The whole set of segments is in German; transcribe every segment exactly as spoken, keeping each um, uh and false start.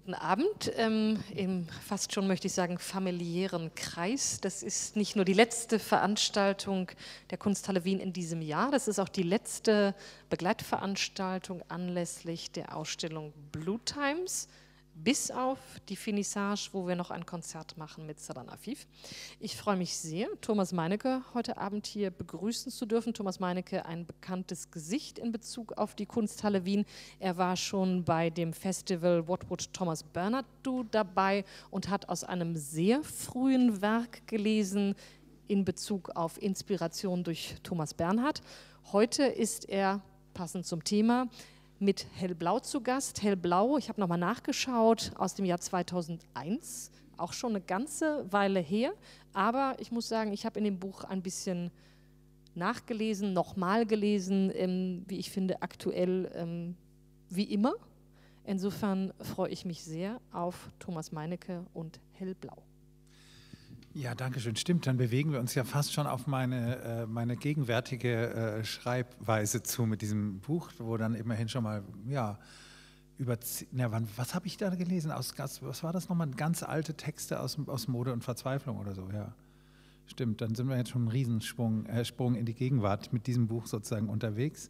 Guten Abend, ähm, im fast schon, möchte ich sagen, familiären Kreis. Das ist nicht nur die letzte Veranstaltung der Kunsthalle Wien in diesem Jahr, das ist auch die letzte Begleitveranstaltung anlässlich der Ausstellung Blue Times, bis auf die Finissage, wo wir noch ein Konzert machen mit Sadan Afif. Ich freue mich sehr, Thomas Meinecke heute Abend hier begrüßen zu dürfen. Thomas Meinecke, ein bekanntes Gesicht in Bezug auf die Kunsthalle Wien. Er war schon bei dem Festival What Would Thomas Bernhard Do dabei und hat aus einem sehr frühen Werk gelesen in Bezug auf Inspiration durch Thomas Bernhard. Heute ist er, passend zum Thema, mit Hellblau zu Gast. Hellblau, ich habe nochmal nachgeschaut, aus dem Jahr zweitausendeins, auch schon eine ganze Weile her. Aber ich muss sagen, ich habe in dem Buch ein bisschen nachgelesen, nochmal gelesen, ähm, wie ich finde, aktuell ähm, wie immer. Insofern freue ich mich sehr auf Thomas Meinecke und Hellblau. Ja, danke schön. Stimmt, dann bewegen wir uns ja fast schon auf meine, äh, meine gegenwärtige äh, Schreibweise zu mit diesem Buch, wo dann immerhin schon mal, ja, über, na, wann, was habe ich da gelesen? Aus, was war das nochmal? Ganz alte Texte aus, aus Mode und Verzweiflung oder so, ja. Stimmt, dann sind wir jetzt schon einen Riesensprung äh, Sprung in die Gegenwart mit diesem Buch sozusagen unterwegs.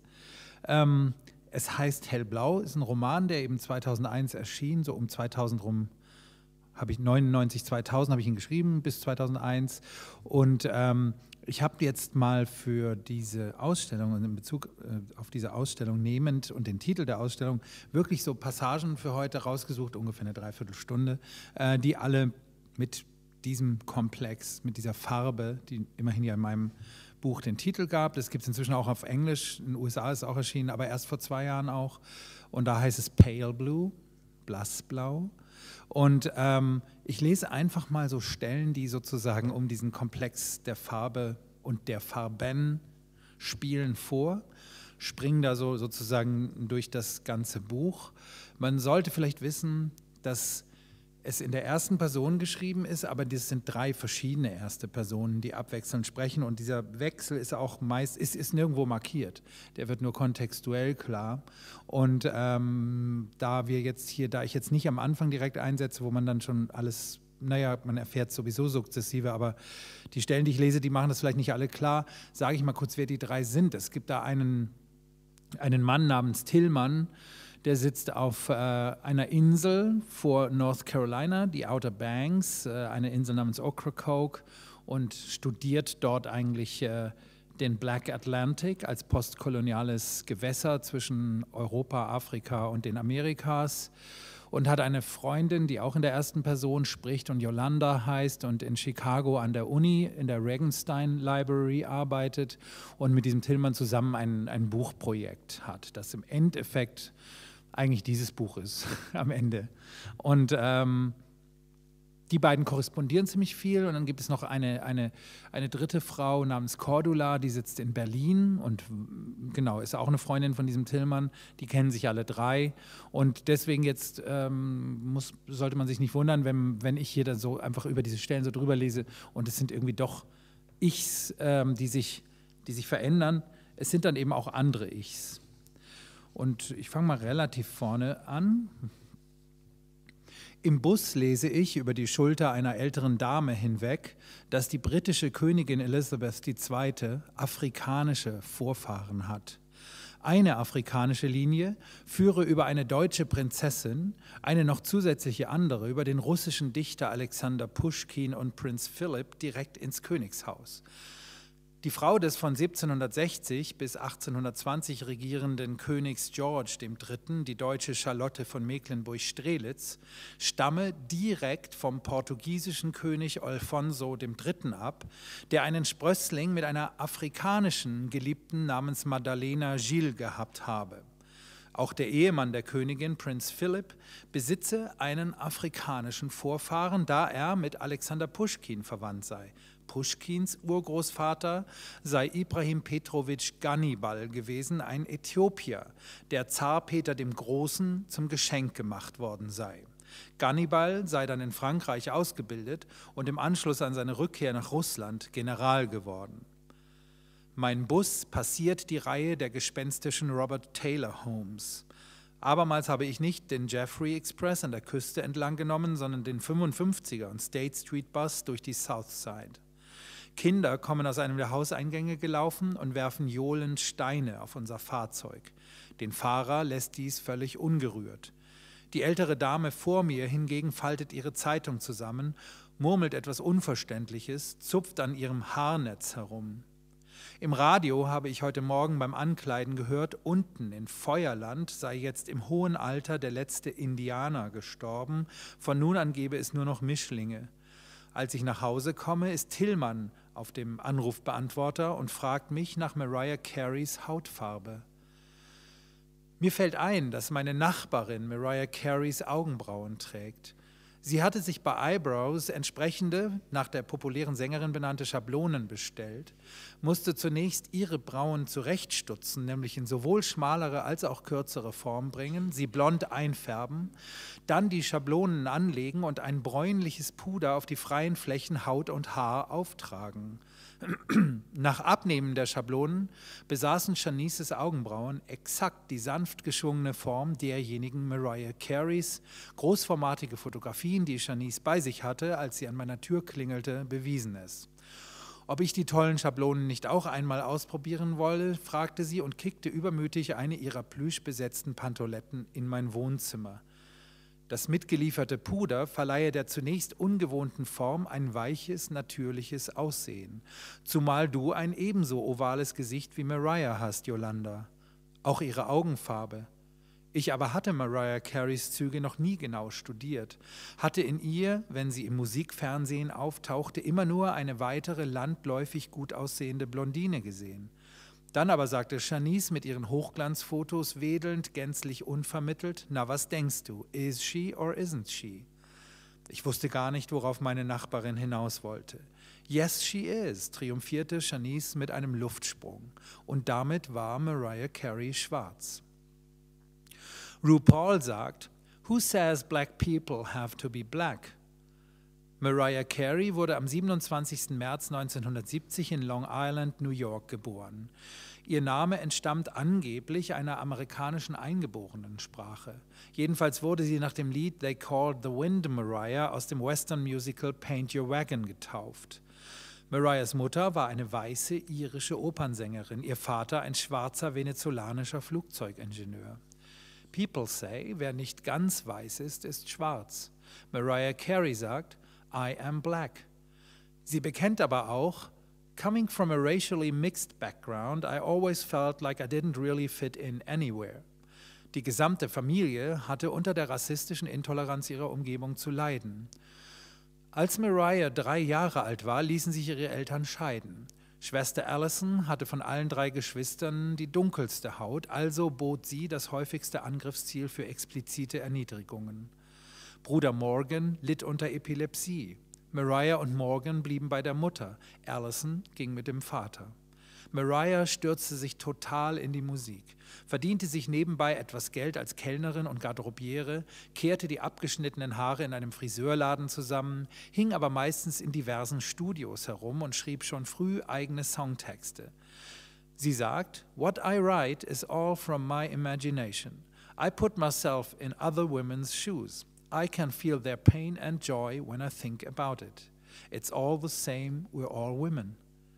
Ähm, es heißt Hellblau, ist ein Roman, der eben zweitausendeins erschien, so um zweitausend rum. Habe ich neunundneunzig, zweitausend habe ich ihn geschrieben, bis zweitausendeins. Und ähm, ich habe jetzt mal für diese Ausstellung und in Bezug äh, auf diese Ausstellung nehmend und den Titel der Ausstellung wirklich so Passagen für heute rausgesucht, ungefähr eine Dreiviertelstunde, äh, die alle mit diesem Komplex, mit dieser Farbe, die immerhin ja in meinem Buch den Titel gab. Das gibt es inzwischen auch auf Englisch, in den U S A ist es auch erschienen, aber erst vor zwei Jahren auch. Und da heißt es Pale Blue, Blassblau. Und ähm, ich lese einfach mal so Stellen, die sozusagen um diesen Komplex der Farbe und der Farben spielen vor, springen da so sozusagen durch das ganze Buch. Man sollte vielleicht wissen, dass es in der ersten Person geschrieben ist, aber das sind drei verschiedene erste Personen, die abwechselnd sprechen, und dieser Wechsel ist auch meist, ist, ist nirgendwo markiert. Der wird nur kontextuell klar. Und ähm, da wir jetzt hier, da ich jetzt nicht am Anfang direkt einsetze, wo man dann schon alles, naja, man erfährt sowieso sukzessive, aber die Stellen, die ich lese, die machen das vielleicht nicht alle klar, sage ich mal kurz, wer die drei sind. Es gibt da einen, einen Mann namens Tillmann, der sitzt auf äh, einer Insel vor North Carolina, die Outer Banks, äh, eine Insel namens Ocracoke, und studiert dort eigentlich äh, den Black Atlantic als postkoloniales Gewässer zwischen Europa, Afrika und den Amerikas, und hat eine Freundin, die auch in der ersten Person spricht und Yolanda heißt und in Chicago an der Uni in der Regenstein Library arbeitet und mit diesem Tillmann zusammen ein, ein Buchprojekt hat, das im Endeffekt eigentlich dieses Buch ist am Ende. Und ähm, die beiden korrespondieren ziemlich viel, und dann gibt es noch eine, eine, eine dritte Frau namens Cordula, die sitzt in Berlin und genau, ist auch eine Freundin von diesem Tillmann, die kennen sich alle drei, und deswegen jetzt ähm, muss, sollte man sich nicht wundern, wenn, wenn ich hier dann so einfach über diese Stellen so drüber lese und es sind irgendwie doch Ichs, ähm, die sich, die sich verändern. Es sind dann eben auch andere Ichs. Und ich fange mal relativ vorne an. Im Bus lese ich über die Schulter einer älteren Dame hinweg, dass die britische Königin Elizabeth die Zweite afrikanische Vorfahren hat. Eine afrikanische Linie führe über eine deutsche Prinzessin, eine noch zusätzliche andere über den russischen Dichter Alexander Puschkin und Prinz Philipp direkt ins Königshaus. Die Frau des von siebzehnhundertsechzig bis achtzehnhundertzwanzig regierenden Königs George der Dritte., die deutsche Charlotte von Mecklenburg-Strelitz, stamme direkt vom portugiesischen König Alfonso der Dritte. ab, der einen Sprössling mit einer afrikanischen Geliebten namens Madalena Gil gehabt habe. Auch der Ehemann der Königin, Prinz Philipp, besitze einen afrikanischen Vorfahren, da er mit Alexander Puschkin verwandt sei. Puschkins Urgroßvater sei Ibrahim Petrowitsch Gannibal gewesen, ein Äthiopier, der Zar Peter dem Großen zum Geschenk gemacht worden sei. Gannibal sei dann in Frankreich ausgebildet und im Anschluss an seine Rückkehr nach Russland General geworden. Mein Bus passiert die Reihe der gespenstischen Robert Taylor Homes. Abermals habe ich nicht den Jeffrey Express an der Küste entlang genommen, sondern den fünfundfünfziger und State Street Bus durch die South Side. Kinder kommen aus einem der Hauseingänge gelaufen und werfen johlend Steine auf unser Fahrzeug. Den Fahrer lässt dies völlig ungerührt. Die ältere Dame vor mir hingegen faltet ihre Zeitung zusammen, murmelt etwas Unverständliches, zupft an ihrem Haarnetz herum. Im Radio habe ich heute Morgen beim Ankleiden gehört, unten in Feuerland sei jetzt im hohen Alter der letzte Indianer gestorben, von nun an gebe es nur noch Mischlinge. Als ich nach Hause komme, ist Tillmann auf dem Anrufbeantworter und fragt mich nach Mariah Careys Hautfarbe. Mir fällt ein, dass meine Nachbarin Mariah Careys Augenbrauen trägt. Sie hatte sich bei Eyebrows entsprechende, nach der populären Sängerin benannte Schablonen bestellt, musste zunächst ihre Brauen zurechtstutzen, nämlich in sowohl schmalere als auch kürzere Form bringen, sie blond einfärben, dann die Schablonen anlegen und ein bräunliches Puder auf die freien Flächen Haut und Haar auftragen. Nach Abnehmen der Schablonen besaßen Shanices Augenbrauen exakt die sanft geschwungene Form derjenigen Mariah Careys. Großformatige Fotografien, die Shanice bei sich hatte, als sie an meiner Tür klingelte, bewiesen es. Ob ich die tollen Schablonen nicht auch einmal ausprobieren wolle, fragte sie und kickte übermütig eine ihrer plüschbesetzten Pantoletten in mein Wohnzimmer. Das mitgelieferte Puder verleihe der zunächst ungewohnten Form ein weiches, natürliches Aussehen. Zumal du ein ebenso ovales Gesicht wie Mariah hast, Yolanda. Auch ihre Augenfarbe. Ich aber hatte Mariah Careys Züge noch nie genau studiert, hatte in ihr, wenn sie im Musikfernsehen auftauchte, immer nur eine weitere landläufig gut aussehende Blondine gesehen. Dann aber sagte Shanice mit ihren Hochglanzfotos wedelnd, gänzlich unvermittelt, na, was denkst du, is she or isn't she? Ich wusste gar nicht, worauf meine Nachbarin hinaus wollte. Yes, she is, triumphierte Shanice mit einem Luftsprung. Und damit war Mariah Carey schwarz. RuPaul sagt, who says black people have to be black? Mariah Carey wurde am siebenundzwanzigsten März neunzehnhundertsiebzig in Long Island, New York, geboren. Ihr Name entstammt angeblich einer amerikanischen Eingeborenensprache. Jedenfalls wurde sie nach dem Lied They Called the Wind Mariah aus dem Western-Musical Paint Your Wagon getauft. Mariahs Mutter war eine weiße irische Opernsängerin, ihr Vater ein schwarzer venezolanischer Flugzeugingenieur. People say, wer nicht ganz weiß ist, ist schwarz. Mariah Carey sagt, I am black. Sie bekennt aber auch, coming from a racially mixed background, I always felt like I didn't really fit in anywhere. Die gesamte Familie hatte unter der rassistischen Intoleranz ihrer Umgebung zu leiden. Als Mariah drei Jahre alt war, ließen sich ihre Eltern scheiden. Schwester Allison hatte von allen drei Geschwistern die dunkelste Haut, also bot sie das häufigste Angriffsziel für explizite Erniedrigungen. Bruder Morgan litt unter Epilepsie. Mariah und Morgan blieben bei der Mutter. Allison ging mit dem Vater. Mariah stürzte sich total in die Musik, verdiente sich nebenbei etwas Geld als Kellnerin und Garderobiere, kehrte die abgeschnittenen Haare in einem Friseurladen zusammen, hing aber meistens in diversen Studios herum und schrieb schon früh eigene Songtexte. Sie sagt, "What I write is all from my imagination. I put myself in other women's shoes. I can feel their pain and joy when I think about it. It's all the same, we're all women."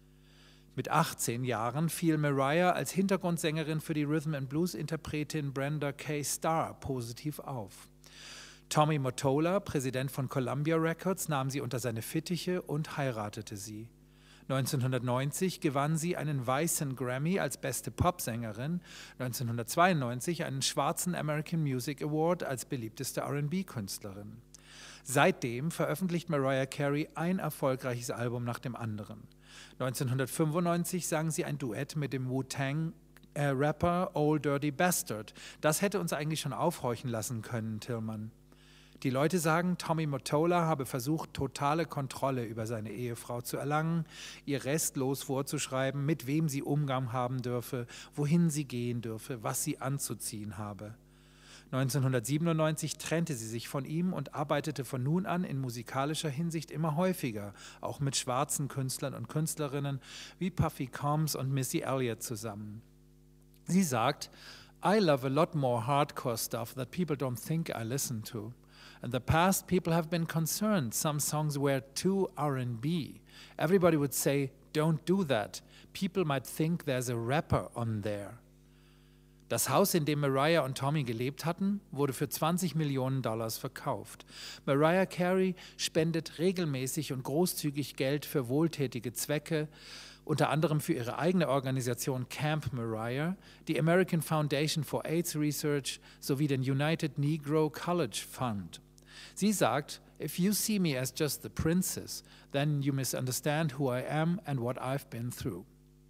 Mit achtzehn Jahren fiel Mariah als Hintergrundsängerin für die Rhythm-and-Blues-Interpretin Brenda K. Starr positiv auf. Tommy Mottola, Präsident von Columbia Records, nahm sie unter seine Fittiche und heiratete sie. neunzehnhundertneunzig gewann sie einen weißen Grammy als beste Popsängerin, neunzehnhundertzweiundneunzig einen schwarzen American Music Award als beliebteste R and B-Künstlerin. Seitdem veröffentlicht Mariah Carey ein erfolgreiches Album nach dem anderen. neunzehnhundertfünfundneunzig sang sie ein Duett mit dem Wu-Tang-Rapper Old Dirty Bastard. Das hätte uns eigentlich schon aufhorchen lassen können, Tillmann. Die Leute sagen, Tommy Mottola habe versucht, totale Kontrolle über seine Ehefrau zu erlangen, ihr restlos vorzuschreiben, mit wem sie Umgang haben dürfe, wohin sie gehen dürfe, was sie anzuziehen habe. neunzehnhundertsiebenundneunzig trennte sie sich von ihm und arbeitete von nun an in musikalischer Hinsicht immer häufiger, auch mit schwarzen Künstlern und Künstlerinnen wie Puffy Combs und Missy Elliott zusammen. Sie sagt, I love a lot more hardcore stuff that people don't think I listen to. In the past, people have been concerned some songs were too R and B. Everybody would say, don't do that. People might think there's a rapper on there. Das Haus, in dem Mariah und Tommy gelebt hatten, wurde für zwanzig Millionen Dollars verkauft. Mariah Carey spendet regelmäßig und großzügig Geld für wohltätige Zwecke, unter anderem für ihre eigene Organisation Camp Mariah, die American Foundation for AIDS Research sowie den United Negro College Fund. Sie sagt, if you see me as just the princess, then you misunderstand who I am and what I've been through.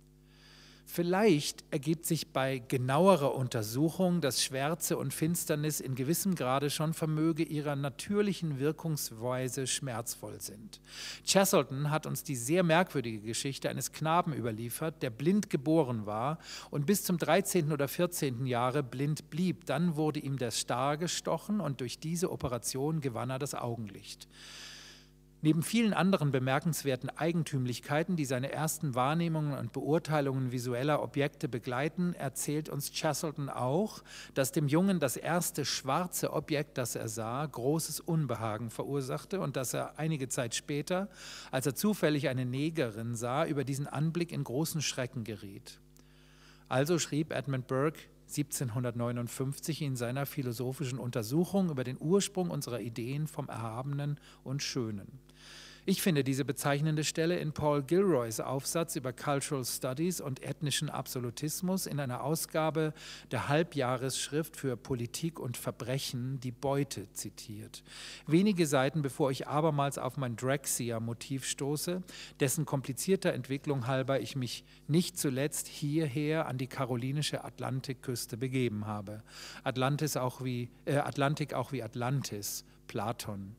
Vielleicht ergibt sich bei genauerer Untersuchung, dass Schwärze und Finsternis in gewissem Grade schon vermöge ihrer natürlichen Wirkungsweise schmerzvoll sind. Cheselton hat uns die sehr merkwürdige Geschichte eines Knaben überliefert, der blind geboren war und bis zum dreizehnten oder vierzehnten Jahre blind blieb. Dann wurde ihm der Star gestochen und durch diese Operation gewann er das Augenlicht. Neben vielen anderen bemerkenswerten Eigentümlichkeiten, die seine ersten Wahrnehmungen und Beurteilungen visueller Objekte begleiten, erzählt uns Cheselton auch, dass dem Jungen das erste schwarze Objekt, das er sah, großes Unbehagen verursachte und dass er einige Zeit später, als er zufällig eine Negerin sah, über diesen Anblick in großen Schrecken geriet. Also schrieb Edmund Burke siebzehnhundertneunundfünfzig in seiner philosophischen Untersuchung über den Ursprung unserer Ideen vom Erhabenen und Schönen. Ich finde diese bezeichnende Stelle in Paul Gilroys Aufsatz über Cultural Studies und ethnischen Absolutismus in einer Ausgabe der Halbjahresschrift für Politik und Verbrechen, die Beute, zitiert. Wenige Seiten bevor ich abermals auf mein Drexciya-Motiv stoße, dessen komplizierter Entwicklung halber ich mich nicht zuletzt hierher an die karolinische Atlantikküste begeben habe. Atlantis auch wie, äh, Atlantik auch wie Atlantis, Platon.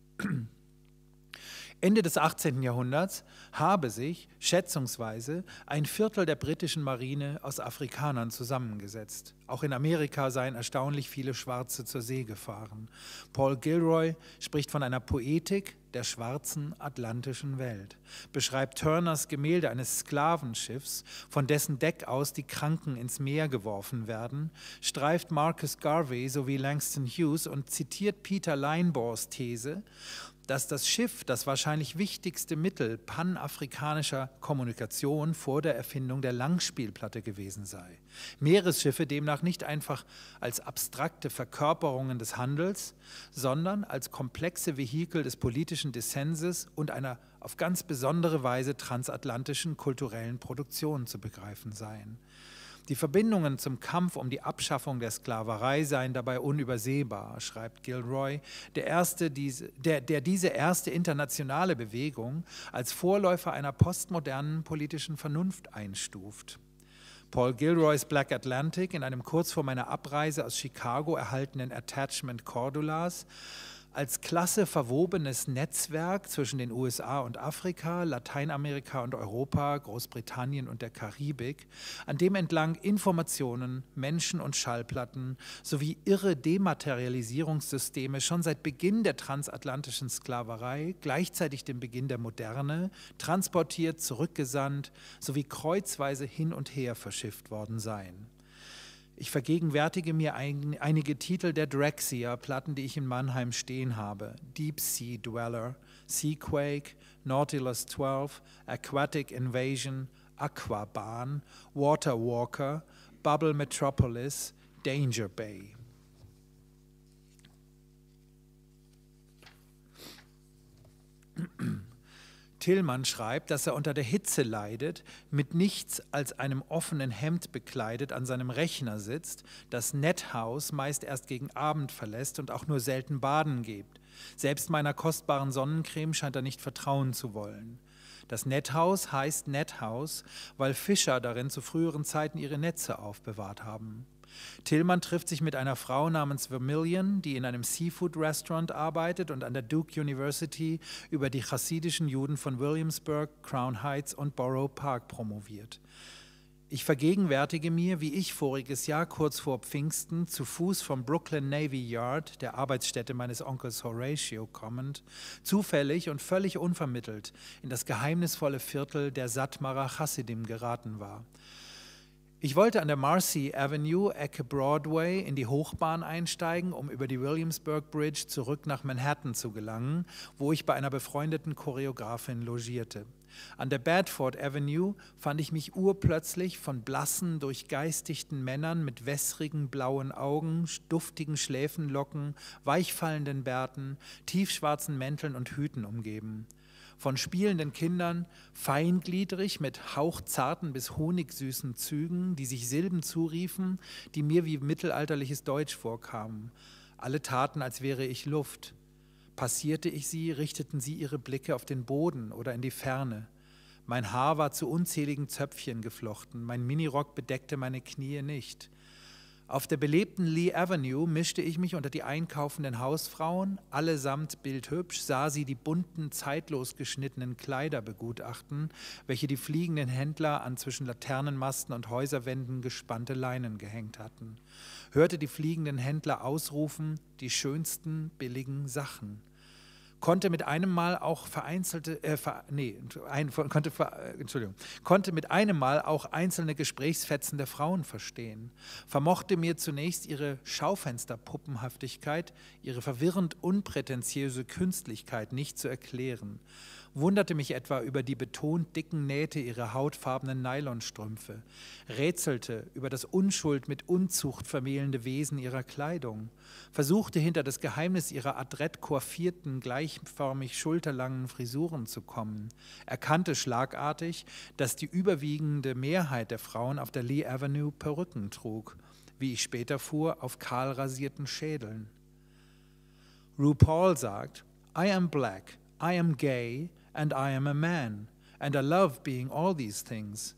Ende des achtzehnten Jahrhunderts habe sich schätzungsweise ein Viertel der britischen Marine aus Afrikanern zusammengesetzt. Auch in Amerika seien erstaunlich viele Schwarze zur See gefahren. Paul Gilroy spricht von einer Poetik der schwarzen atlantischen Welt, beschreibt Turners Gemälde eines Sklavenschiffs, von dessen Deck aus die Kranken ins Meer geworfen werden, streift Marcus Garvey sowie Langston Hughes und zitiert Peter Linebaughes These, dass das Schiff das wahrscheinlich wichtigste Mittel panafrikanischer Kommunikation vor der Erfindung der Langspielplatte gewesen sei. Meeresschiffe demnach nicht einfach als abstrakte Verkörperungen des Handels, sondern als komplexe Vehikel des politischen Dissenses und einer auf ganz besondere Weise transatlantischen kulturellen Produktion zu begreifen seien. Die Verbindungen zum Kampf um die Abschaffung der Sklaverei seien dabei unübersehbar, schreibt Gilroy, der, erste, diese, der, der diese erste internationale Bewegung als Vorläufer einer postmodernen politischen Vernunft einstuft. Paul Gilroys Black Atlantic, in einem kurz vor meiner Abreise aus Chicago erhaltenen Attachment Cordulas, als klasse verwobenes Netzwerk zwischen den U S A und Afrika, Lateinamerika und Europa, Großbritannien und der Karibik, an dem entlang Informationen, Menschen und Schallplatten sowie irre Dematerialisierungssysteme schon seit Beginn der transatlantischen Sklaverei, gleichzeitig dem Beginn der Moderne, transportiert, zurückgesandt sowie kreuzweise hin und her verschifft worden seien. Ich vergegenwärtige mir ein, einige Titel der Drexciya-Platten, die ich in Mannheim stehen habe. Deep Sea Dweller, Seaquake, Nautilus zwölf, Aquatic Invasion, Aquabahn, Water Walker, Bubble Metropolis, Danger Bay. Tillmann schreibt, dass er unter der Hitze leidet, mit nichts als einem offenen Hemd bekleidet an seinem Rechner sitzt, das Nethouse meist erst gegen Abend verlässt und auch nur selten baden geht. Selbst meiner kostbaren Sonnencreme scheint er nicht vertrauen zu wollen. Das Nethouse heißt Nethouse, weil Fischer darin zu früheren Zeiten ihre Netze aufbewahrt haben. Tillmann trifft sich mit einer Frau namens Vermillion, die in einem Seafood-Restaurant arbeitet und an der Duke University über die chassidischen Juden von Williamsburg, Crown Heights und Borough Park promoviert. Ich vergegenwärtige mir, wie ich voriges Jahr kurz vor Pfingsten zu Fuß vom Brooklyn Navy Yard, der Arbeitsstätte meines Onkels Horatio kommend, zufällig und völlig unvermittelt in das geheimnisvolle Viertel der Satmarer Chassidim geraten war. Ich wollte an der Marcy Avenue, Ecke Broadway, in die Hochbahn einsteigen, um über die Williamsburg Bridge zurück nach Manhattan zu gelangen, wo ich bei einer befreundeten Choreografin logierte. An der Bedford Avenue fand ich mich urplötzlich von blassen, durchgeistigten Männern mit wässrigen blauen Augen, duftigen Schläfenlocken, weichfallenden Bärten, tiefschwarzen Mänteln und Hüten umgeben. Von spielenden Kindern, feingliedrig mit hauchzarten bis honigsüßen Zügen, die sich Silben zuriefen, die mir wie mittelalterliches Deutsch vorkamen. Alle taten, als wäre ich Luft. Passierte ich sie, richteten sie ihre Blicke auf den Boden oder in die Ferne. Mein Haar war zu unzähligen Zöpfchen geflochten, mein Minirock bedeckte meine Knie nicht. Auf der belebten Lee Avenue mischte ich mich unter die einkaufenden Hausfrauen, allesamt bildhübsch, sah sie die bunten, zeitlos geschnittenen Kleider begutachten, welche die fliegenden Händler an zwischen Laternenmasten und Häuserwänden gespannte Leinen gehängt hatten. Hörte die fliegenden Händler ausrufen, die schönsten billigen Sachen. Konnte mit einem Mal auch vereinzelte, äh, ver, nee, ein, konnte, ver, Entschuldigung, konnte mit einem Mal auch einzelne Gesprächsfetzen der Frauen verstehen, vermochte mir zunächst ihre Schaufensterpuppenhaftigkeit, ihre verwirrend unprätentiöse Künstlichkeit nicht zu erklären, wunderte mich etwa über die betont dicken Nähte ihrer hautfarbenen Nylonstrümpfe, rätselte über das Unschuld mit Unzucht vermählende Wesen ihrer Kleidung, versuchte hinter das Geheimnis ihrer adrett coiffierten, gleichförmig schulterlangen Frisuren zu kommen, erkannte schlagartig, dass die überwiegende Mehrheit der Frauen auf der Lee Avenue Perücken trug, wie ich später fuhr, auf kahl rasierten Schädeln. RuPaul sagt, I am black, I am gay, and I am a man, and I love being all these things.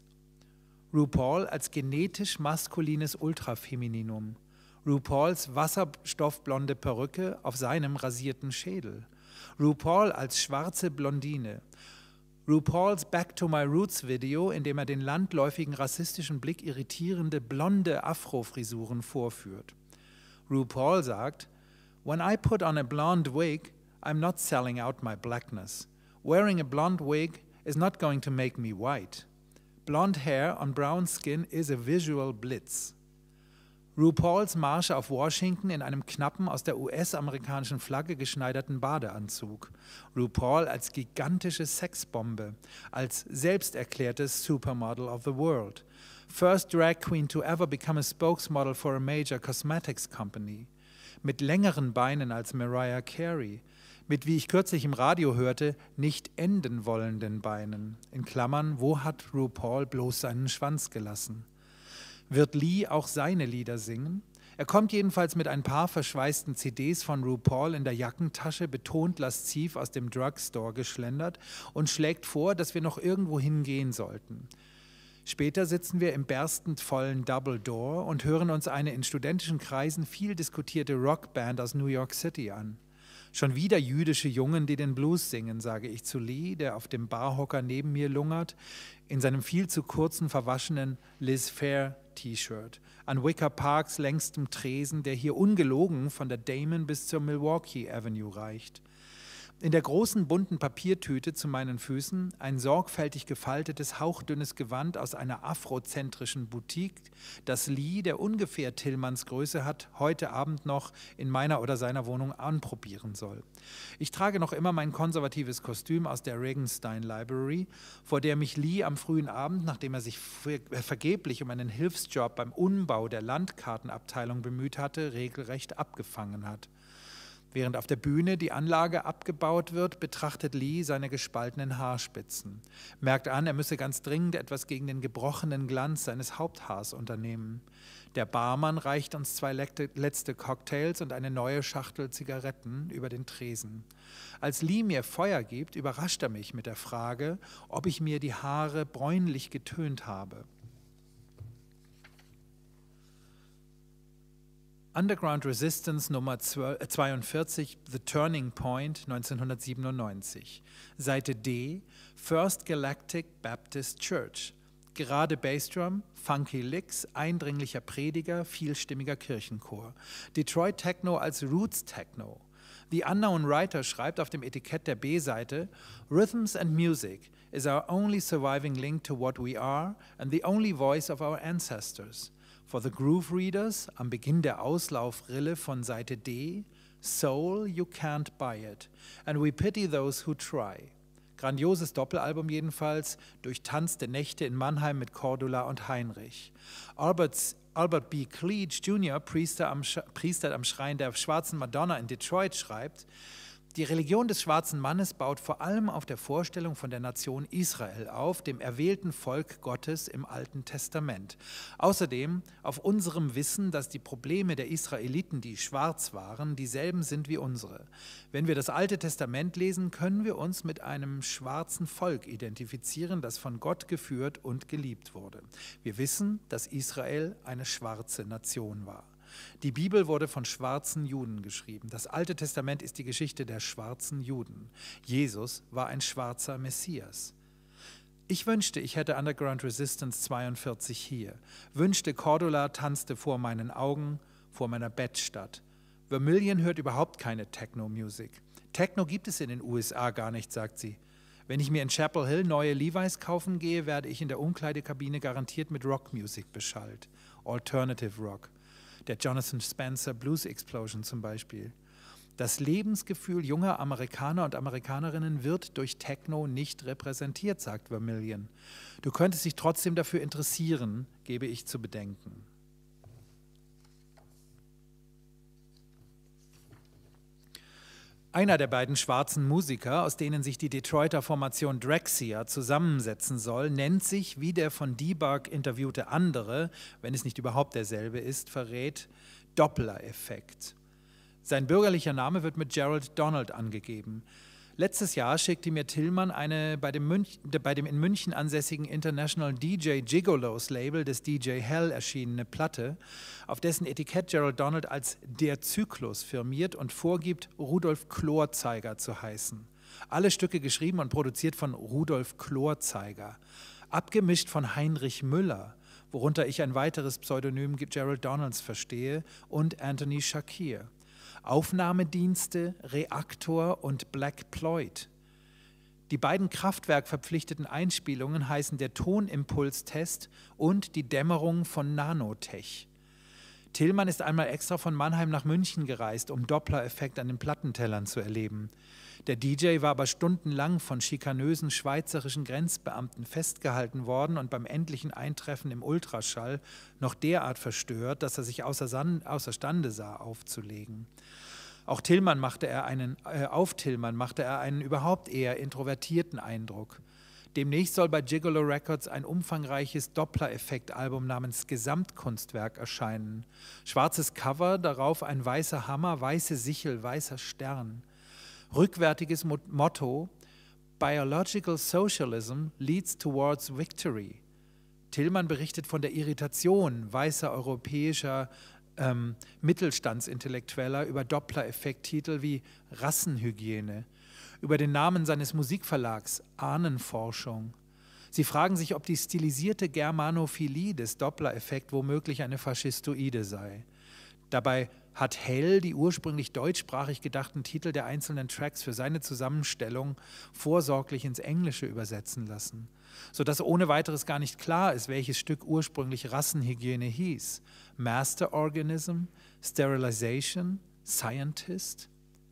RuPaul als genetisch maskulines Ultrafemininum. RuPauls wasserstoffblonde Perücke auf seinem rasierten Schädel. RuPaul als schwarze Blondine. RuPauls Back to My Roots Video, in dem er den landläufigen rassistischen Blick irritierende blonde Afrofrisuren vorführt. RuPaul sagt, When I put on a blonde wig, I'm not selling out my blackness. Wearing a blonde wig is not going to make me white. Blonde hair on brown skin is a visual blitz. RuPauls Marsch auf Washington in einem knappen, aus der U S-amerikanischen Flagge geschneiderten Badeanzug. RuPaul als gigantische Sexbombe, als selbsterklärtes Supermodel of the world. First drag queen to ever become a spokesmodel for a major cosmetics company. Mit längeren Beinen als Mariah Carey. Mit, wie ich kürzlich im Radio hörte, nicht enden wollenden Beinen. In Klammern, wo hat RuPaul bloß seinen Schwanz gelassen? Wird Lee auch seine Lieder singen? Er kommt jedenfalls mit ein paar verschweißten C Ds von RuPaul in der Jackentasche betont lasziv aus dem Drugstore geschlendert und schlägt vor, dass wir noch irgendwo hingehen sollten. Später sitzen wir im berstend vollen Double Door und hören uns eine in studentischen Kreisen viel diskutierte Rockband aus New York City an. Schon wieder jüdische Jungen, die den Blues singen, sage ich zu Lee, der auf dem Barhocker neben mir lungert, in seinem viel zu kurzen, verwaschenen Liz Phair T-Shirt, an Wicker Parks längstem Tresen, der hier ungelogen von der Damon bis zur Milwaukee Avenue reicht. In der großen bunten Papiertüte zu meinen Füßen ein sorgfältig gefaltetes, hauchdünnes Gewand aus einer afrozentrischen Boutique, das Lee, der ungefähr Tillmanns Größe hat, heute Abend noch in meiner oder seiner Wohnung anprobieren soll. Ich trage noch immer mein konservatives Kostüm aus der Regenstein Library, vor der mich Lee am frühen Abend, nachdem er sich vergeblich um einen Hilfsjob beim Umbau der Landkartenabteilung bemüht hatte, regelrecht abgefangen hat. Während auf der Bühne die Anlage abgebaut wird, betrachtet Lee seine gespaltenen Haarspitzen. Merkt an, er müsse ganz dringend etwas gegen den gebrochenen Glanz seines Haupthaars unternehmen. Der Barmann reicht uns zwei letzte Cocktails und eine neue Schachtel Zigaretten über den Tresen. Als Lee mir Feuer gibt, überrascht er mich mit der Frage, ob ich mir die Haare bräunlich getönt habe. Underground Resistance Nummer zweiundvierzig, The Turning Point, neunzehnhundertsiebenundneunzig. Seite D, First Galactic Baptist Church. Gerade Bassdrum, funky Licks, eindringlicher Prediger, vielstimmiger Kirchenchor. Detroit Techno als Roots Techno. The Unknown Writer schreibt auf dem Etikett der B-Seite, Rhythms and Music, is our only surviving link to what we are and the only voice of our ancestors. For the groove readers, am Beginn der Auslaufrille von Seite D, Soul, you can't buy it. And we pity those who try. Grandioses Doppelalbum jedenfalls, durchtanzte Nächte in Mannheim mit Cordula und Heinrich. Alberts, Albert B. Cleage Junior, Priester am, Priester am Schrein der Schwarzen Madonna in Detroit, schreibt: Die Religion des schwarzen Mannes baut vor allem auf der Vorstellung von der Nation Israel auf, dem erwählten Volk Gottes im Alten Testament. Außerdem auf unserem Wissen, dass die Probleme der Israeliten, die schwarz waren, dieselben sind wie unsere. Wenn wir das Alte Testament lesen, können wir uns mit einem schwarzen Volk identifizieren, das von Gott geführt und geliebt wurde. Wir wissen, dass Israel eine schwarze Nation war. Die Bibel wurde von schwarzen Juden geschrieben. Das Alte Testament ist die Geschichte der schwarzen Juden. Jesus war ein schwarzer Messias. Ich wünschte, ich hätte Underground Resistance zweiundvierzig hier. Wünschte, Cordula tanzte vor meinen Augen, vor meiner Bettstatt. Vermillion hört überhaupt keine Techno-Musik. Techno gibt es in den U S A gar nicht, sagt sie. Wenn ich mir in Chapel Hill neue Levi's kaufen gehe, werde ich in der Umkleidekabine garantiert mit Rockmusik beschallt. Alternative Rock. Der Jonathan Spencer Blues Explosion zum Beispiel. Das Lebensgefühl junger Amerikaner und Amerikanerinnen wird durch Techno nicht repräsentiert, sagt Vermillion. Du könntest dich trotzdem dafür interessieren, gebe ich zu bedenken. Einer der beiden schwarzen Musiker, aus denen sich die Detroiter Formation Drexciya zusammensetzen soll, nennt sich, wie der von Debug interviewte andere, wenn es nicht überhaupt derselbe ist, verrät, Doppler-Effekt. Sein bürgerlicher Name wird mit Gerald Donald angegeben. Letztes Jahr schickte mir Tillmann eine bei dem, Münch, bei dem in München ansässigen International D J Gigolos Label des D J Hell erschienene Platte, auf dessen Etikett Gerald Donald als Der Zyklus firmiert und vorgibt, Rudolf Klorzeiger zu heißen. Alle Stücke geschrieben und produziert von Rudolf Klorzeiger. Abgemischt von Heinrich Müller, worunter ich ein weiteres Pseudonym Gerald Donalds verstehe, und Anthony Shakir. Aufnahmedienste, Reaktor und Black Ployd. Die beiden Kraftwerk verpflichteten Einspielungen heißen der Tonimpulstest und die Dämmerung von Nanotech. Tillmann ist einmal extra von Mannheim nach München gereist, um Doppler-Effekt an den Plattentellern zu erleben. Der D J war aber stundenlang von schikanösen schweizerischen Grenzbeamten festgehalten worden und beim endlichen Eintreffen im Ultraschall noch derart verstört, dass er sich außerstande sah, aufzulegen. Auch Tillmann machte er einen, äh, auf Tillmann machte er einen überhaupt eher introvertierten Eindruck. Demnächst soll bei Gigolo Records ein umfangreiches Doppler-Effekt-Album namens Gesamtkunstwerk erscheinen. Schwarzes Cover, darauf ein weißer Hammer, weiße Sichel, weißer Stern. Rückwärtiges Motto: Biological Socialism leads towards victory. Tillmann berichtet von der Irritation weißer europäischer ähm, Mittelstandsintellektueller über Doppler-Effekt-Titel wie Rassenhygiene, über den Namen seines Musikverlags Ahnenforschung. Sie fragen sich, ob die stilisierte Germanophilie des Doppler-Effekt womöglich eine Faschistoide sei. Dabei hat Hell die ursprünglich deutschsprachig gedachten Titel der einzelnen Tracks für seine Zusammenstellung vorsorglich ins Englische übersetzen lassen, sodass ohne weiteres gar nicht klar ist, welches Stück ursprünglich Rassenhygiene hieß. Master Organism, Sterilization, Scientist.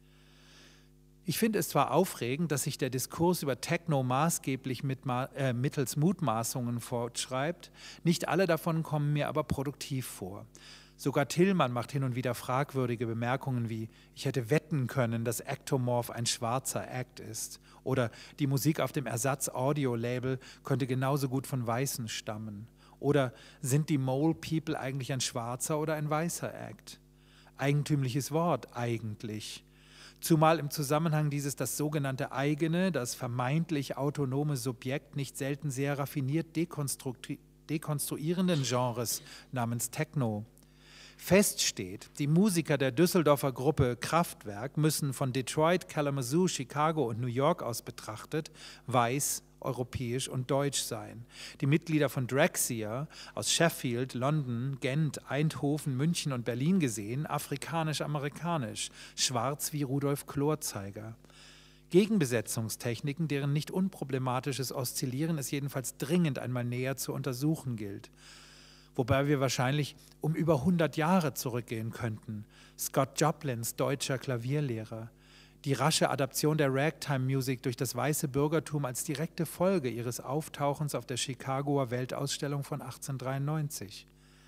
Ich finde es zwar aufregend, dass sich der Diskurs über Techno maßgeblich mit, äh, mittels Mutmaßungen fortschreibt, nicht alle davon kommen mir aber produktiv vor. Sogar Tillmann macht hin und wieder fragwürdige Bemerkungen wie: Ich hätte wetten können, dass Ectomorph ein schwarzer Act ist. Oder die Musik auf dem Ersatz-Audio-Label könnte genauso gut von Weißen stammen. Oder sind die Mole People eigentlich ein schwarzer oder ein weißer Act? Eigentümliches Wort, eigentlich. Zumal im Zusammenhang dieses das sogenannte eigene, das vermeintlich autonome Subjekt nicht selten sehr raffiniert dekonstru- dekonstruierenden Genres namens Techno. Fest steht, die Musiker der Düsseldorfer Gruppe Kraftwerk müssen von Detroit, Kalamazoo, Chicago und New York aus betrachtet weiß, europäisch und deutsch sein. Die Mitglieder von Drexciya aus Sheffield, London, Gent, Eindhoven, München und Berlin gesehen, afrikanisch-amerikanisch, schwarz wie Rudolf Klorzeiger. Gegenbesetzungstechniken, deren nicht unproblematisches Oszillieren es jedenfalls dringend einmal näher zu untersuchen gilt. Wobei wir wahrscheinlich um über hundert Jahre zurückgehen könnten. Scott Joplins deutscher Klavierlehrer, die rasche Adaption der Ragtime-Musik durch das weiße Bürgertum als direkte Folge ihres Auftauchens auf der Chicagoer Weltausstellung von achtzehnhundertdreiundneunzig.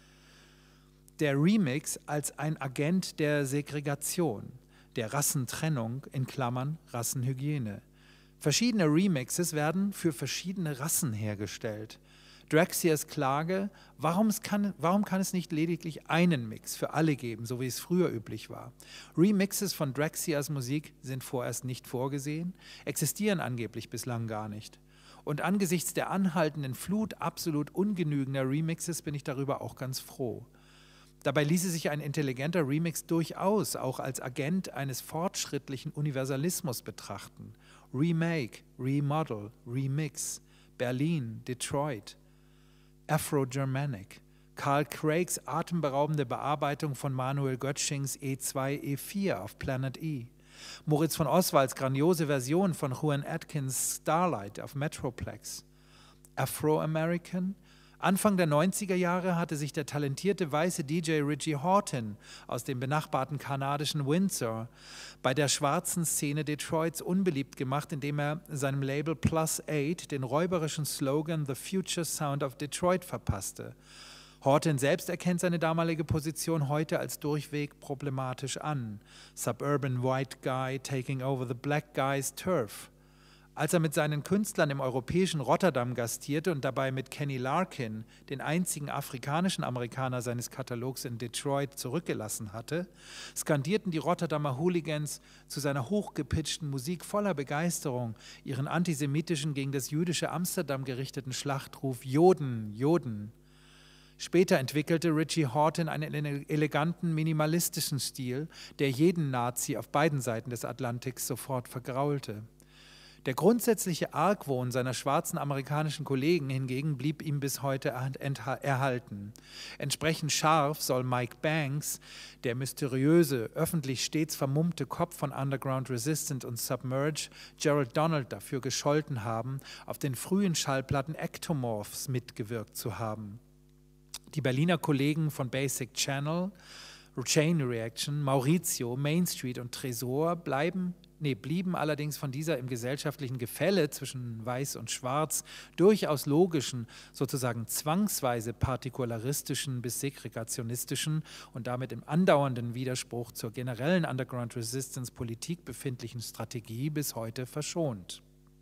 Der Remix als ein Agent der Segregation, der Rassentrennung, in Klammern Rassenhygiene. Verschiedene Remixes werden für verschiedene Rassen hergestellt. Draxias Klage, warum kann, warum kann es nicht lediglich einen Mix für alle geben, so wie es früher üblich war? Remixes von Draxias Musik sind vorerst nicht vorgesehen, existieren angeblich bislang gar nicht. Und angesichts der anhaltenden Flut absolut ungenügender Remixes bin ich darüber auch ganz froh. Dabei ließe sich ein intelligenter Remix durchaus auch als Agent eines fortschrittlichen Universalismus betrachten. Remake, Remodel, Remix, Berlin, Detroit, Afro-Germanic, Carl Craigs atemberaubende Bearbeitung von Manuel Götschings E zwei E vier auf Planet E, Moritz von Oswalds grandiose Version von Juan Atkins Starlight auf Metroplex, Afro-American. Anfang der neunziger Jahre hatte sich der talentierte weiße D J Richie Hawtin aus dem benachbarten kanadischen Windsor bei der schwarzen Szene Detroits unbeliebt gemacht, indem er seinem Label Plus Eight den räuberischen Slogan The Future Sound of Detroit verpasste. Hawtin selbst erkennt seine damalige Position heute als durchweg problematisch an. Suburban White Guy taking over the Black Guy's turf. Als er mit seinen Künstlern im europäischen Rotterdam gastierte und dabei mit Kenny Larkin, den einzigen afrikanischen Amerikaner seines Katalogs in Detroit, zurückgelassen hatte, skandierten die Rotterdamer Hooligans zu seiner hochgepitchten Musik voller Begeisterung ihren antisemitischen, gegen das jüdische Amsterdam gerichteten Schlachtruf Joden, Joden. Später entwickelte Richie Hawtin einen eleganten, minimalistischen Stil, der jeden Nazi auf beiden Seiten des Atlantiks sofort vergraulte. Der grundsätzliche Argwohn seiner schwarzen amerikanischen Kollegen hingegen blieb ihm bis heute erhalten. Entsprechend scharf soll Mike Banks, der mysteriöse, öffentlich stets vermummte Kopf von Underground Resistant und Submerge, Gerald Donald dafür gescholten haben, auf den frühen Schallplatten Ectomorphs mitgewirkt zu haben. Die Berliner Kollegen von Basic Channel, Chain Reaction, Maurizio, Main Street und Tresor bleiben, nee, blieben allerdings von dieser im gesellschaftlichen Gefälle zwischen Weiß und Schwarz durchaus logischen, sozusagen zwangsweise partikularistischen bis segregationistischen und damit im andauernden Widerspruch zur generellen Underground Resistance Politik befindlichen Strategie bis heute verschont.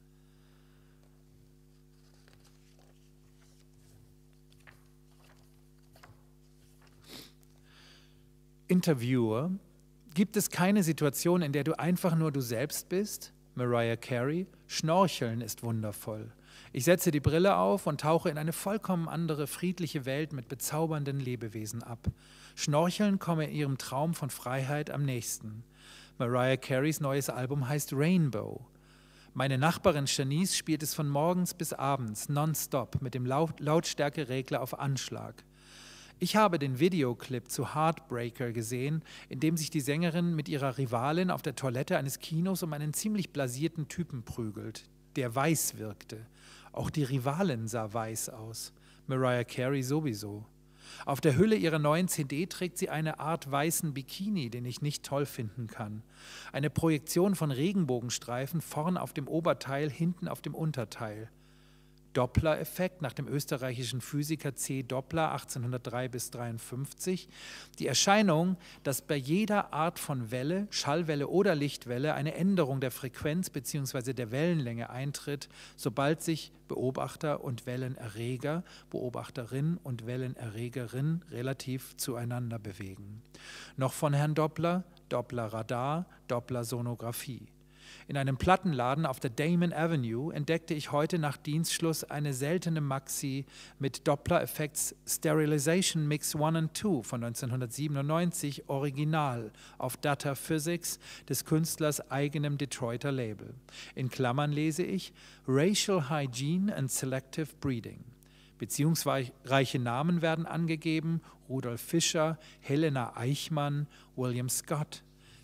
Interviewer: Gibt es keine Situation, in der du einfach nur du selbst bist? Mariah Carey: Schnorcheln ist wundervoll. Ich setze die Brille auf und tauche in eine vollkommen andere, friedliche Welt mit bezaubernden Lebewesen ab. Schnorcheln komme ihrem Traum von Freiheit am nächsten. Mariah Careys neues Album heißt Rainbow. Meine Nachbarin Shanice spielt es von morgens bis abends nonstop mit dem Laut- Lautstärkeregler auf Anschlag. Ich habe den Videoclip zu Heartbreaker gesehen, in dem sich die Sängerin mit ihrer Rivalin auf der Toilette eines Kinos um einen ziemlich blasierten Typen prügelt, der weiß wirkte. Auch die Rivalin sah weiß aus. Mariah Carey sowieso. Auf der Hülle ihrer neuen C D trägt sie eine Art weißen Bikini, den ich nicht toll finden kann. Eine Projektion von Regenbogenstreifen vorn auf dem Oberteil, hinten auf dem Unterteil. Doppler-Effekt nach dem österreichischen Physiker C. Doppler achtzehnhundertdrei bis dreiundfünfzig, die Erscheinung, dass bei jeder Art von Welle, Schallwelle oder Lichtwelle, eine Änderung der Frequenz bzw. der Wellenlänge eintritt, sobald sich Beobachter und Wellenerreger, Beobachterin und Wellenerregerin relativ zueinander bewegen. Noch von Herrn Doppler, Doppler-Radar, Doppler-Sonographie. In einem Plattenladen auf der Damon Avenue entdeckte ich heute nach Dienstschluss eine seltene Maxi mit Doppler-Effekts Sterilization Mix eins und zwei von neunzehnhundertsiebenundneunzig Original auf Data Physics des Künstlers eigenem Detroiter Label. In Klammern lese ich Racial Hygiene and Selective Breeding. Beziehungsreiche Namen werden angegeben: Rudolf Fischer, Helena Eichmann, William Scott.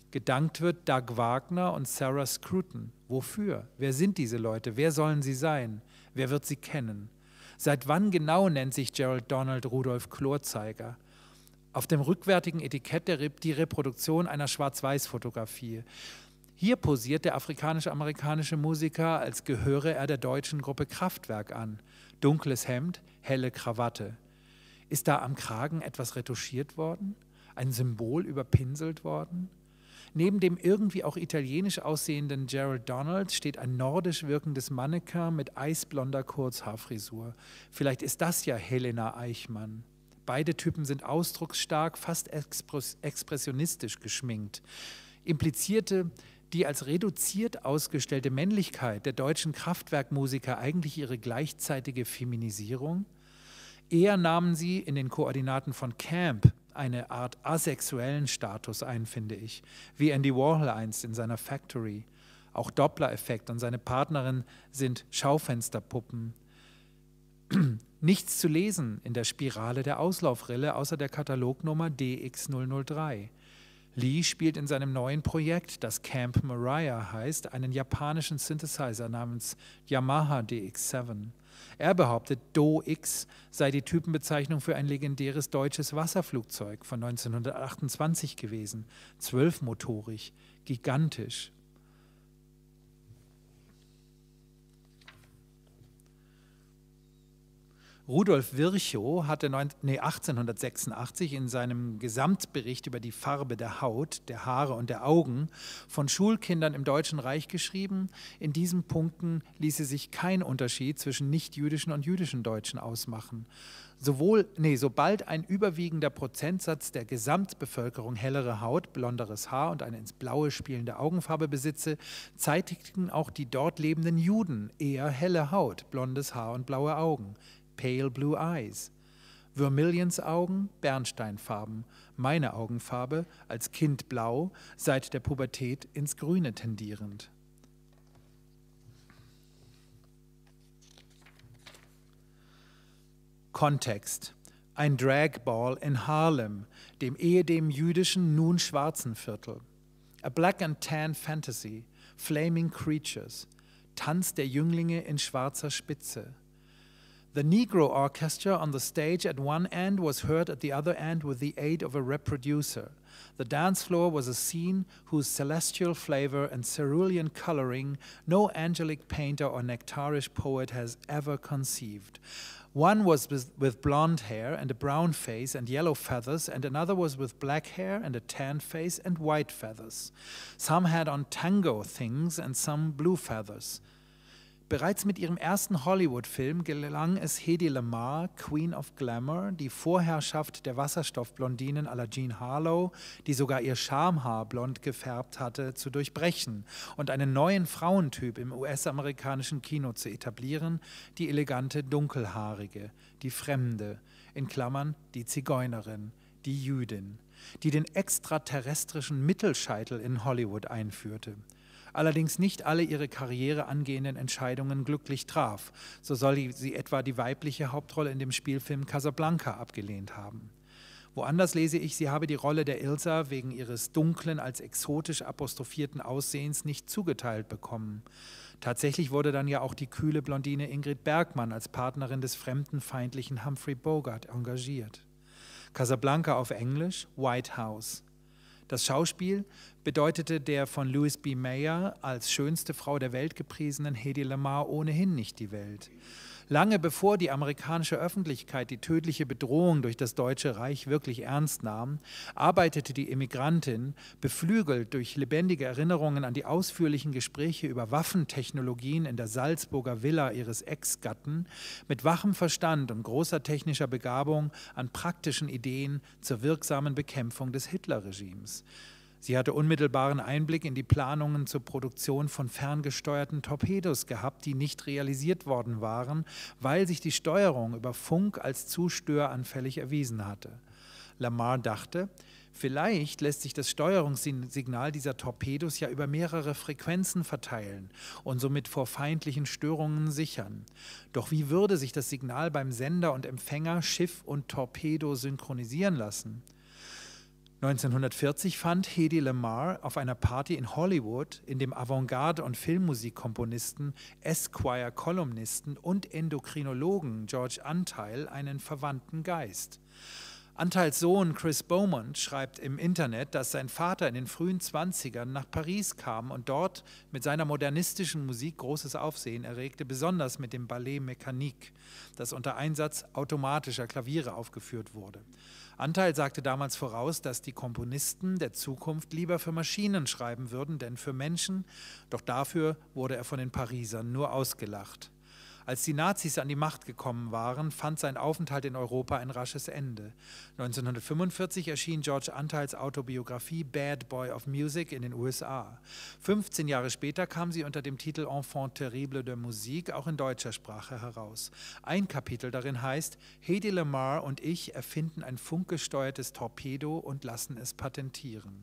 Gedankt wird Doug Wagner und Sarah Scruton. Wofür? Wer sind diese Leute? Wer sollen sie sein? Wer wird sie kennen? Seit wann genau nennt sich Gerald Donald Rudolf Klorzeiger? Auf dem rückwärtigen Etikett der Re- die Reproduktion einer Schwarz-Weiß-Fotografie. Hier posiert der afrikanisch-amerikanische Musiker, als gehöre er der deutschen Gruppe Kraftwerk an. Dunkles Hemd, helle Krawatte. Ist da am Kragen etwas retuschiert worden? Ein Symbol überpinselt worden? Neben dem irgendwie auch italienisch aussehenden Gerald Donald steht ein nordisch wirkendes Mannequin mit eisblonder Kurzhaarfrisur. Vielleicht ist das ja Helena Eichmann. Beide Typen sind ausdrucksstark, fast expressionistisch geschminkt. Implizierte die als reduziert ausgestellte Männlichkeit der deutschen Kraftwerkmusiker eigentlich ihre gleichzeitige Feminisierung? Eher nahmen sie in den Koordinaten von Camp eine Art asexuellen Status ein, finde ich, wie Andy Warhol einst in seiner Factory. Auch Doppler-Effekt und seine Partnerin sind Schaufensterpuppen. Nichts zu lesen in der Spirale der Auslaufrille außer der Katalognummer D X null null drei. Lee spielt in seinem neuen Projekt, das Camp Mariah heißt, einen japanischen Synthesizer namens Yamaha D X sieben. Er behauptet, Do X sei die Typenbezeichnung für ein legendäres deutsches Wasserflugzeug von neunzehnhundertachtundzwanzig gewesen, zwölfmotorig, gigantisch. Rudolf Virchow hatte achtzehnhundertsechsundachtzig in seinem Gesamtbericht über die Farbe der Haut, der Haare und der Augen von Schulkindern im Deutschen Reich geschrieben, in diesen Punkten ließe sich kein Unterschied zwischen nicht-jüdischen und jüdischen Deutschen ausmachen. Sowohl, nee, sobald ein überwiegender Prozentsatz der Gesamtbevölkerung hellere Haut, blonderes Haar und eine ins Blaue spielende Augenfarbe besitze, zeitigten auch die dort lebenden Juden eher helle Haut, blondes Haar und blaue Augen. Pale Blue Eyes. Vermilions Augen, Bernsteinfarben. Meine Augenfarbe, als Kind blau, seit der Pubertät ins Grüne tendierend. Kontext. Ein Dragball in Harlem, dem ehedem jüdischen, nun schwarzen Viertel. A Black and Tan Fantasy, Flaming Creatures, Tanz der Jünglinge in schwarzer Spitze. The Negro orchestra on the stage at one end was heard at the other end with the aid of a reproducer. The dance floor was a scene whose celestial flavor and cerulean coloring no angelic painter or nectarish poet has ever conceived. One was with, with blonde hair and a brown face and yellow feathers, and another was with black hair and a tan face and white feathers. Some had on tango things and some blue feathers. Bereits mit ihrem ersten Hollywood-Film gelang es Hedy Lamarr, Queen of Glamour, die Vorherrschaft der Wasserstoffblondinen à la Jean Harlow, die sogar ihr Schamhaar blond gefärbt hatte, zu durchbrechen und einen neuen Frauentyp im U S-amerikanischen Kino zu etablieren, die elegante Dunkelhaarige, die Fremde, in Klammern die Zigeunerin, die Jüdin, die den extraterrestrischen Mittelscheitel in Hollywood einführte. Allerdings nicht alle ihre Karriere angehenden Entscheidungen glücklich traf. So soll sie etwa die weibliche Hauptrolle in dem Spielfilm Casablanca abgelehnt haben. Woanders lese ich, sie habe die Rolle der Ilsa wegen ihres dunklen, als exotisch apostrophierten Aussehens nicht zugeteilt bekommen. Tatsächlich wurde dann ja auch die kühle Blondine Ingrid Bergman als Partnerin des fremdenfeindlichen Humphrey Bogart engagiert. Casablanca auf Englisch, White House. Das Schauspiel bedeutete der von Louis B. Mayer als schönste Frau der Welt gepriesenen Hedy Lamarr ohnehin nicht die Welt. Lange bevor die amerikanische Öffentlichkeit die tödliche Bedrohung durch das Deutsche Reich wirklich ernst nahm, arbeitete die Emigrantin, beflügelt durch lebendige Erinnerungen an die ausführlichen Gespräche über Waffentechnologien in der Salzburger Villa ihres Ex-Gatten, mit wachem Verstand und großer technischer Begabung an praktischen Ideen zur wirksamen Bekämpfung des Hitlerregimes. Sie hatte unmittelbaren Einblick in die Planungen zur Produktion von ferngesteuerten Torpedos gehabt, die nicht realisiert worden waren, weil sich die Steuerung über Funk als zu störanfällig erwiesen hatte. Lamarr dachte, vielleicht lässt sich das Steuerungssignal dieser Torpedos ja über mehrere Frequenzen verteilen und somit vor feindlichen Störungen sichern. Doch wie würde sich das Signal beim Sender und Empfänger, Schiff und Torpedo synchronisieren lassen? neunzehnhundertvierzig fand Hedy Lamarr auf einer Party in Hollywood in dem Avantgarde- und Filmmusikkomponisten, Esquire-Kolumnisten und Endokrinologen George Antheil einen verwandten Geist. Antheils Sohn Chris Beaumont schreibt im Internet, dass sein Vater in den frühen Zwanzigern nach Paris kam und dort mit seiner modernistischen Musik großes Aufsehen erregte, besonders mit dem Ballet Mécanique, das unter Einsatz automatischer Klaviere aufgeführt wurde. Antheil sagte damals voraus, dass die Komponisten der Zukunft lieber für Maschinen schreiben würden, denn für Menschen, doch dafür wurde er von den Parisern nur ausgelacht. Als die Nazis an die Macht gekommen waren, fand sein Aufenthalt in Europa ein rasches Ende. neunzehnhundertfünfundvierzig erschien George Antheils Autobiografie Bad Boy of Music in den U S A. fünfzehn Jahre später kam sie unter dem Titel Enfant terrible de musique auch in deutscher Sprache heraus. Ein Kapitel darin heißt, Hedy Lamarr und ich erfinden ein funkgesteuertes Torpedo und lassen es patentieren.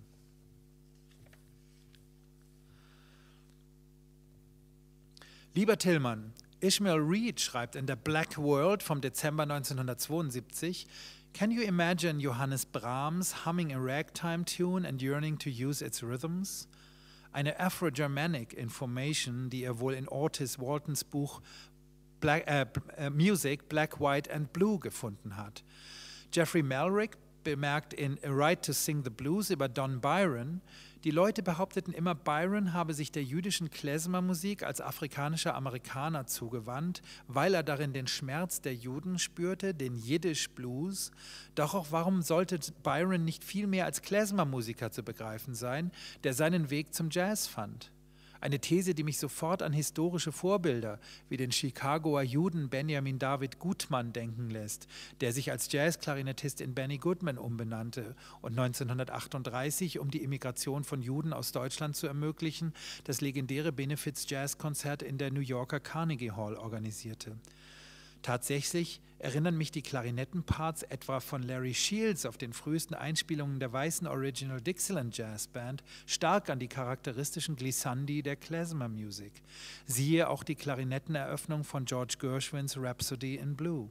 Lieber Tillmann, Ishmael Reed schreibt in The Black World vom Dezember neunzehnhundertzweiundsiebzig, Can you imagine Johannes Brahms humming a ragtime tune and yearning to use its rhythms? Eine Afro-Germanic Information, die er wohl in Otis Waltons Buch Black, äh, äh, Music, Black, White and Blue gefunden hat. Jeffrey Malrick bemerkt in A Right to Sing the Blues über Don Byron, die Leute behaupteten immer, Byron habe sich der jüdischen Klezmermusik als afrikanischer Amerikaner zugewandt, weil er darin den Schmerz der Juden spürte, den Jiddisch Blues. Doch auch warum sollte Byron nicht viel mehr als Klezmermusiker zu begreifen sein, der seinen Weg zum Jazz fand? Eine These, die mich sofort an historische Vorbilder wie den Chicagoer Juden Benjamin David Gutmann denken lässt, der sich als Jazzklarinettist in Benny Goodman umbenannte und neunzehnhundertachtunddreißig, um die Immigration von Juden aus Deutschland zu ermöglichen, das legendäre Benefits-Jazz-Konzert in der New Yorker Carnegie Hall organisierte. Tatsächlich erinnern mich die Klarinettenparts etwa von Larry Shields auf den frühesten Einspielungen der weißen Original Dixieland Jazz Band stark an die charakteristischen Glissandi der Klezmer-Musik. Siehe auch die Klarinetteneröffnung von George Gershwins Rhapsody in Blue.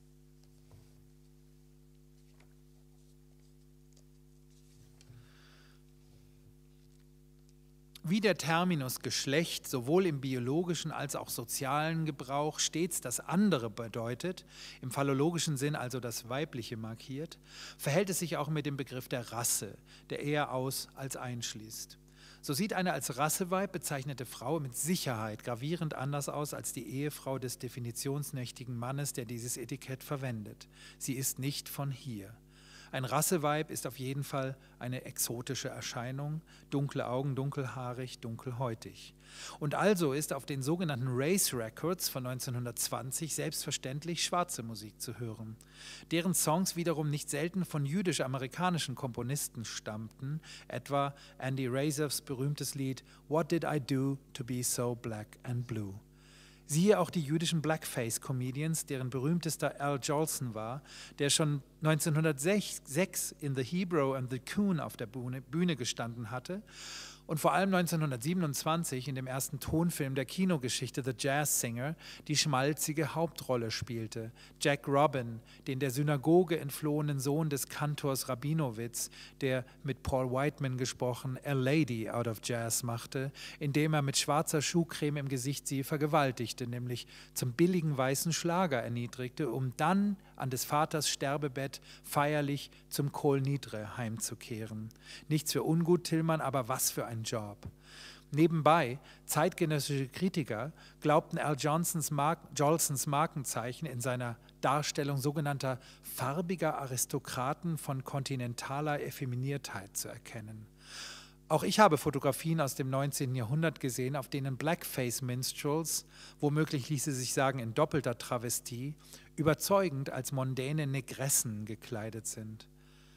Wie der Terminus Geschlecht sowohl im biologischen als auch sozialen Gebrauch stets das andere bedeutet, im phallologischen Sinn also das Weibliche markiert, verhält es sich auch mit dem Begriff der Rasse, der eher aus als einschließt. So sieht eine als Rasseweib bezeichnete Frau mit Sicherheit gravierend anders aus als die Ehefrau des definitionsnächtigen Mannes, der dieses Etikett verwendet. Sie ist nicht von hier. Ein Rasseweib ist auf jeden Fall eine exotische Erscheinung, dunkle Augen, dunkelhaarig, dunkelhäutig. Und also ist auf den sogenannten Race Records von neunzehnhundertzwanzig selbstverständlich schwarze Musik zu hören, deren Songs wiederum nicht selten von jüdisch-amerikanischen Komponisten stammten, etwa Andy Razors berühmtes Lied What Did I Do to Be So Black and Blue? Siehe auch die jüdischen Blackface-Comedians, deren berühmtester Al Jolson war, der schon neunzehnhundertsechs in The Hebrew and the Coon auf der Bühne, Bühne gestanden hatte und vor allem neunzehnhundertsiebenundzwanzig in dem ersten Tonfilm der Kinogeschichte The Jazz Singer die schmalzige Hauptrolle spielte. Jack Robin, den der Synagoge entflohenen Sohn des Kantors Rabinowitz, der mit Paul Whiteman gesprochen A Lady out of Jazz machte, indem er mit schwarzer Schuhcreme im Gesicht sie vergewaltigte, nämlich zum billigen weißen Schlager erniedrigte, um dann an des Vaters Sterbebett feierlich zum Kol Nidre heimzukehren. Nichts für ungut, Tillmann, aber was für ein Job. Nebenbei, zeitgenössische Kritiker glaubten Al Jolsons, Mark Jolsons Markenzeichen in seiner Darstellung sogenannter farbiger Aristokraten von kontinentaler Effeminiertheit zu erkennen. Auch ich habe Fotografien aus dem neunzehnten Jahrhundert gesehen, auf denen Blackface-Minstrels, womöglich ließe sich sagen in doppelter Travestie, überzeugend als mondäne Negressen gekleidet sind.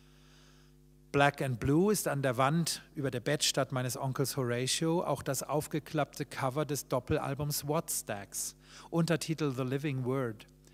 Black and Blue ist an der Wand über der Bettstatt meines Onkels Horatio auch das aufgeklappte Cover des Doppelalbums Wattstax, Untertitel The Living Word.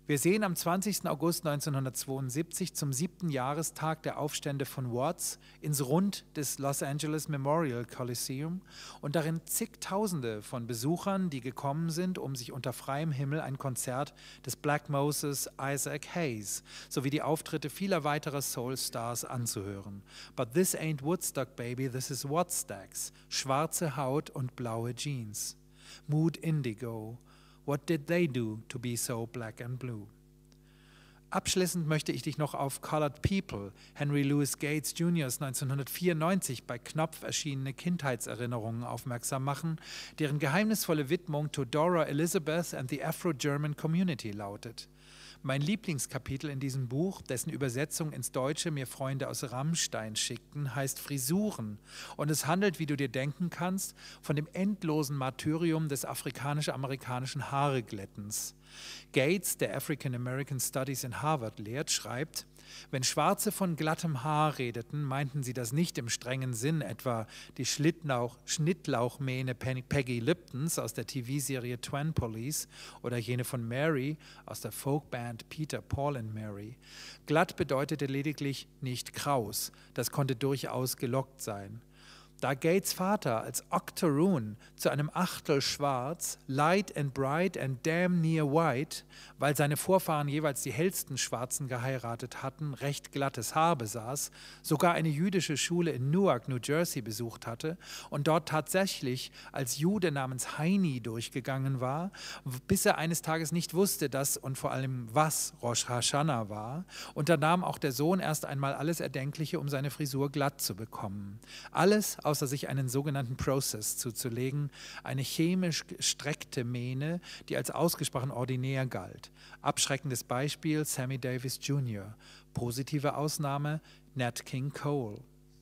Wir sehen am zwanzigsten August neunzehnhundertzweiundsiebzig zum siebten Jahrestag der Aufstände von Watts ins Rund des Los Angeles Memorial Coliseum und darin zigtausende von Besuchern, die gekommen sind, um sich unter freiem Himmel ein Konzert des Black Moses Isaac Hayes sowie die Auftritte vieler weiterer Soul-Stars anzuhören. But this ain't Woodstock, baby, this is Wattstacks. Schwarze Haut und blaue Jeans. Mood Indigo. What did they do to be so black and blue? Abschließend möchte ich dich noch auf Colored People, Henry Louis Gates Juniors neunzehnhundertvierundneunzig bei Knopf erschienene Kindheitserinnerungen aufmerksam machen, deren geheimnisvolle Widmung to Dora Elizabeth and the Afro-German Community lautet. Mein Lieblingskapitel in diesem Buch, dessen Übersetzung ins Deutsche mir Freunde aus Rammstein schickten, heißt Frisuren und es handelt, wie du dir denken kannst, von dem endlosen Martyrium des afrikanisch-amerikanischen Haareglättens. Gates, der African American Studies in Harvard lehrt, schreibt, wenn Schwarze von glattem Haar redeten, meinten sie das nicht im strengen Sinn, etwa die Schlittlauch, Schnittlauchmähne Peggy Liptons aus der T V-Serie Twan Police oder jene von Mary aus der Folkband Peter, Paul and Mary. Glatt bedeutete lediglich nicht kraus, das konnte durchaus gelockt sein. Da Gates Vater als Octoroon zu einem Achtel schwarz, light and bright and damn near white, weil seine Vorfahren jeweils die hellsten Schwarzen geheiratet hatten, recht glattes Haar besaß, sogar eine jüdische Schule in Newark, New Jersey besucht hatte und dort tatsächlich als Jude namens Heini durchgegangen war, bis er eines Tages nicht wusste, dass und vor allem was Rosh Hashanah war, unternahm auch der Sohn erst einmal alles Erdenkliche, um seine Frisur glatt zu bekommen. Alles außer sich einen sogenannten Process zuzulegen, eine chemisch gestreckte Mähne, die als ausgesprochen ordinär galt. Abschreckendes Beispiel Sammy Davis Junior Positive Ausnahme Nat King Cole.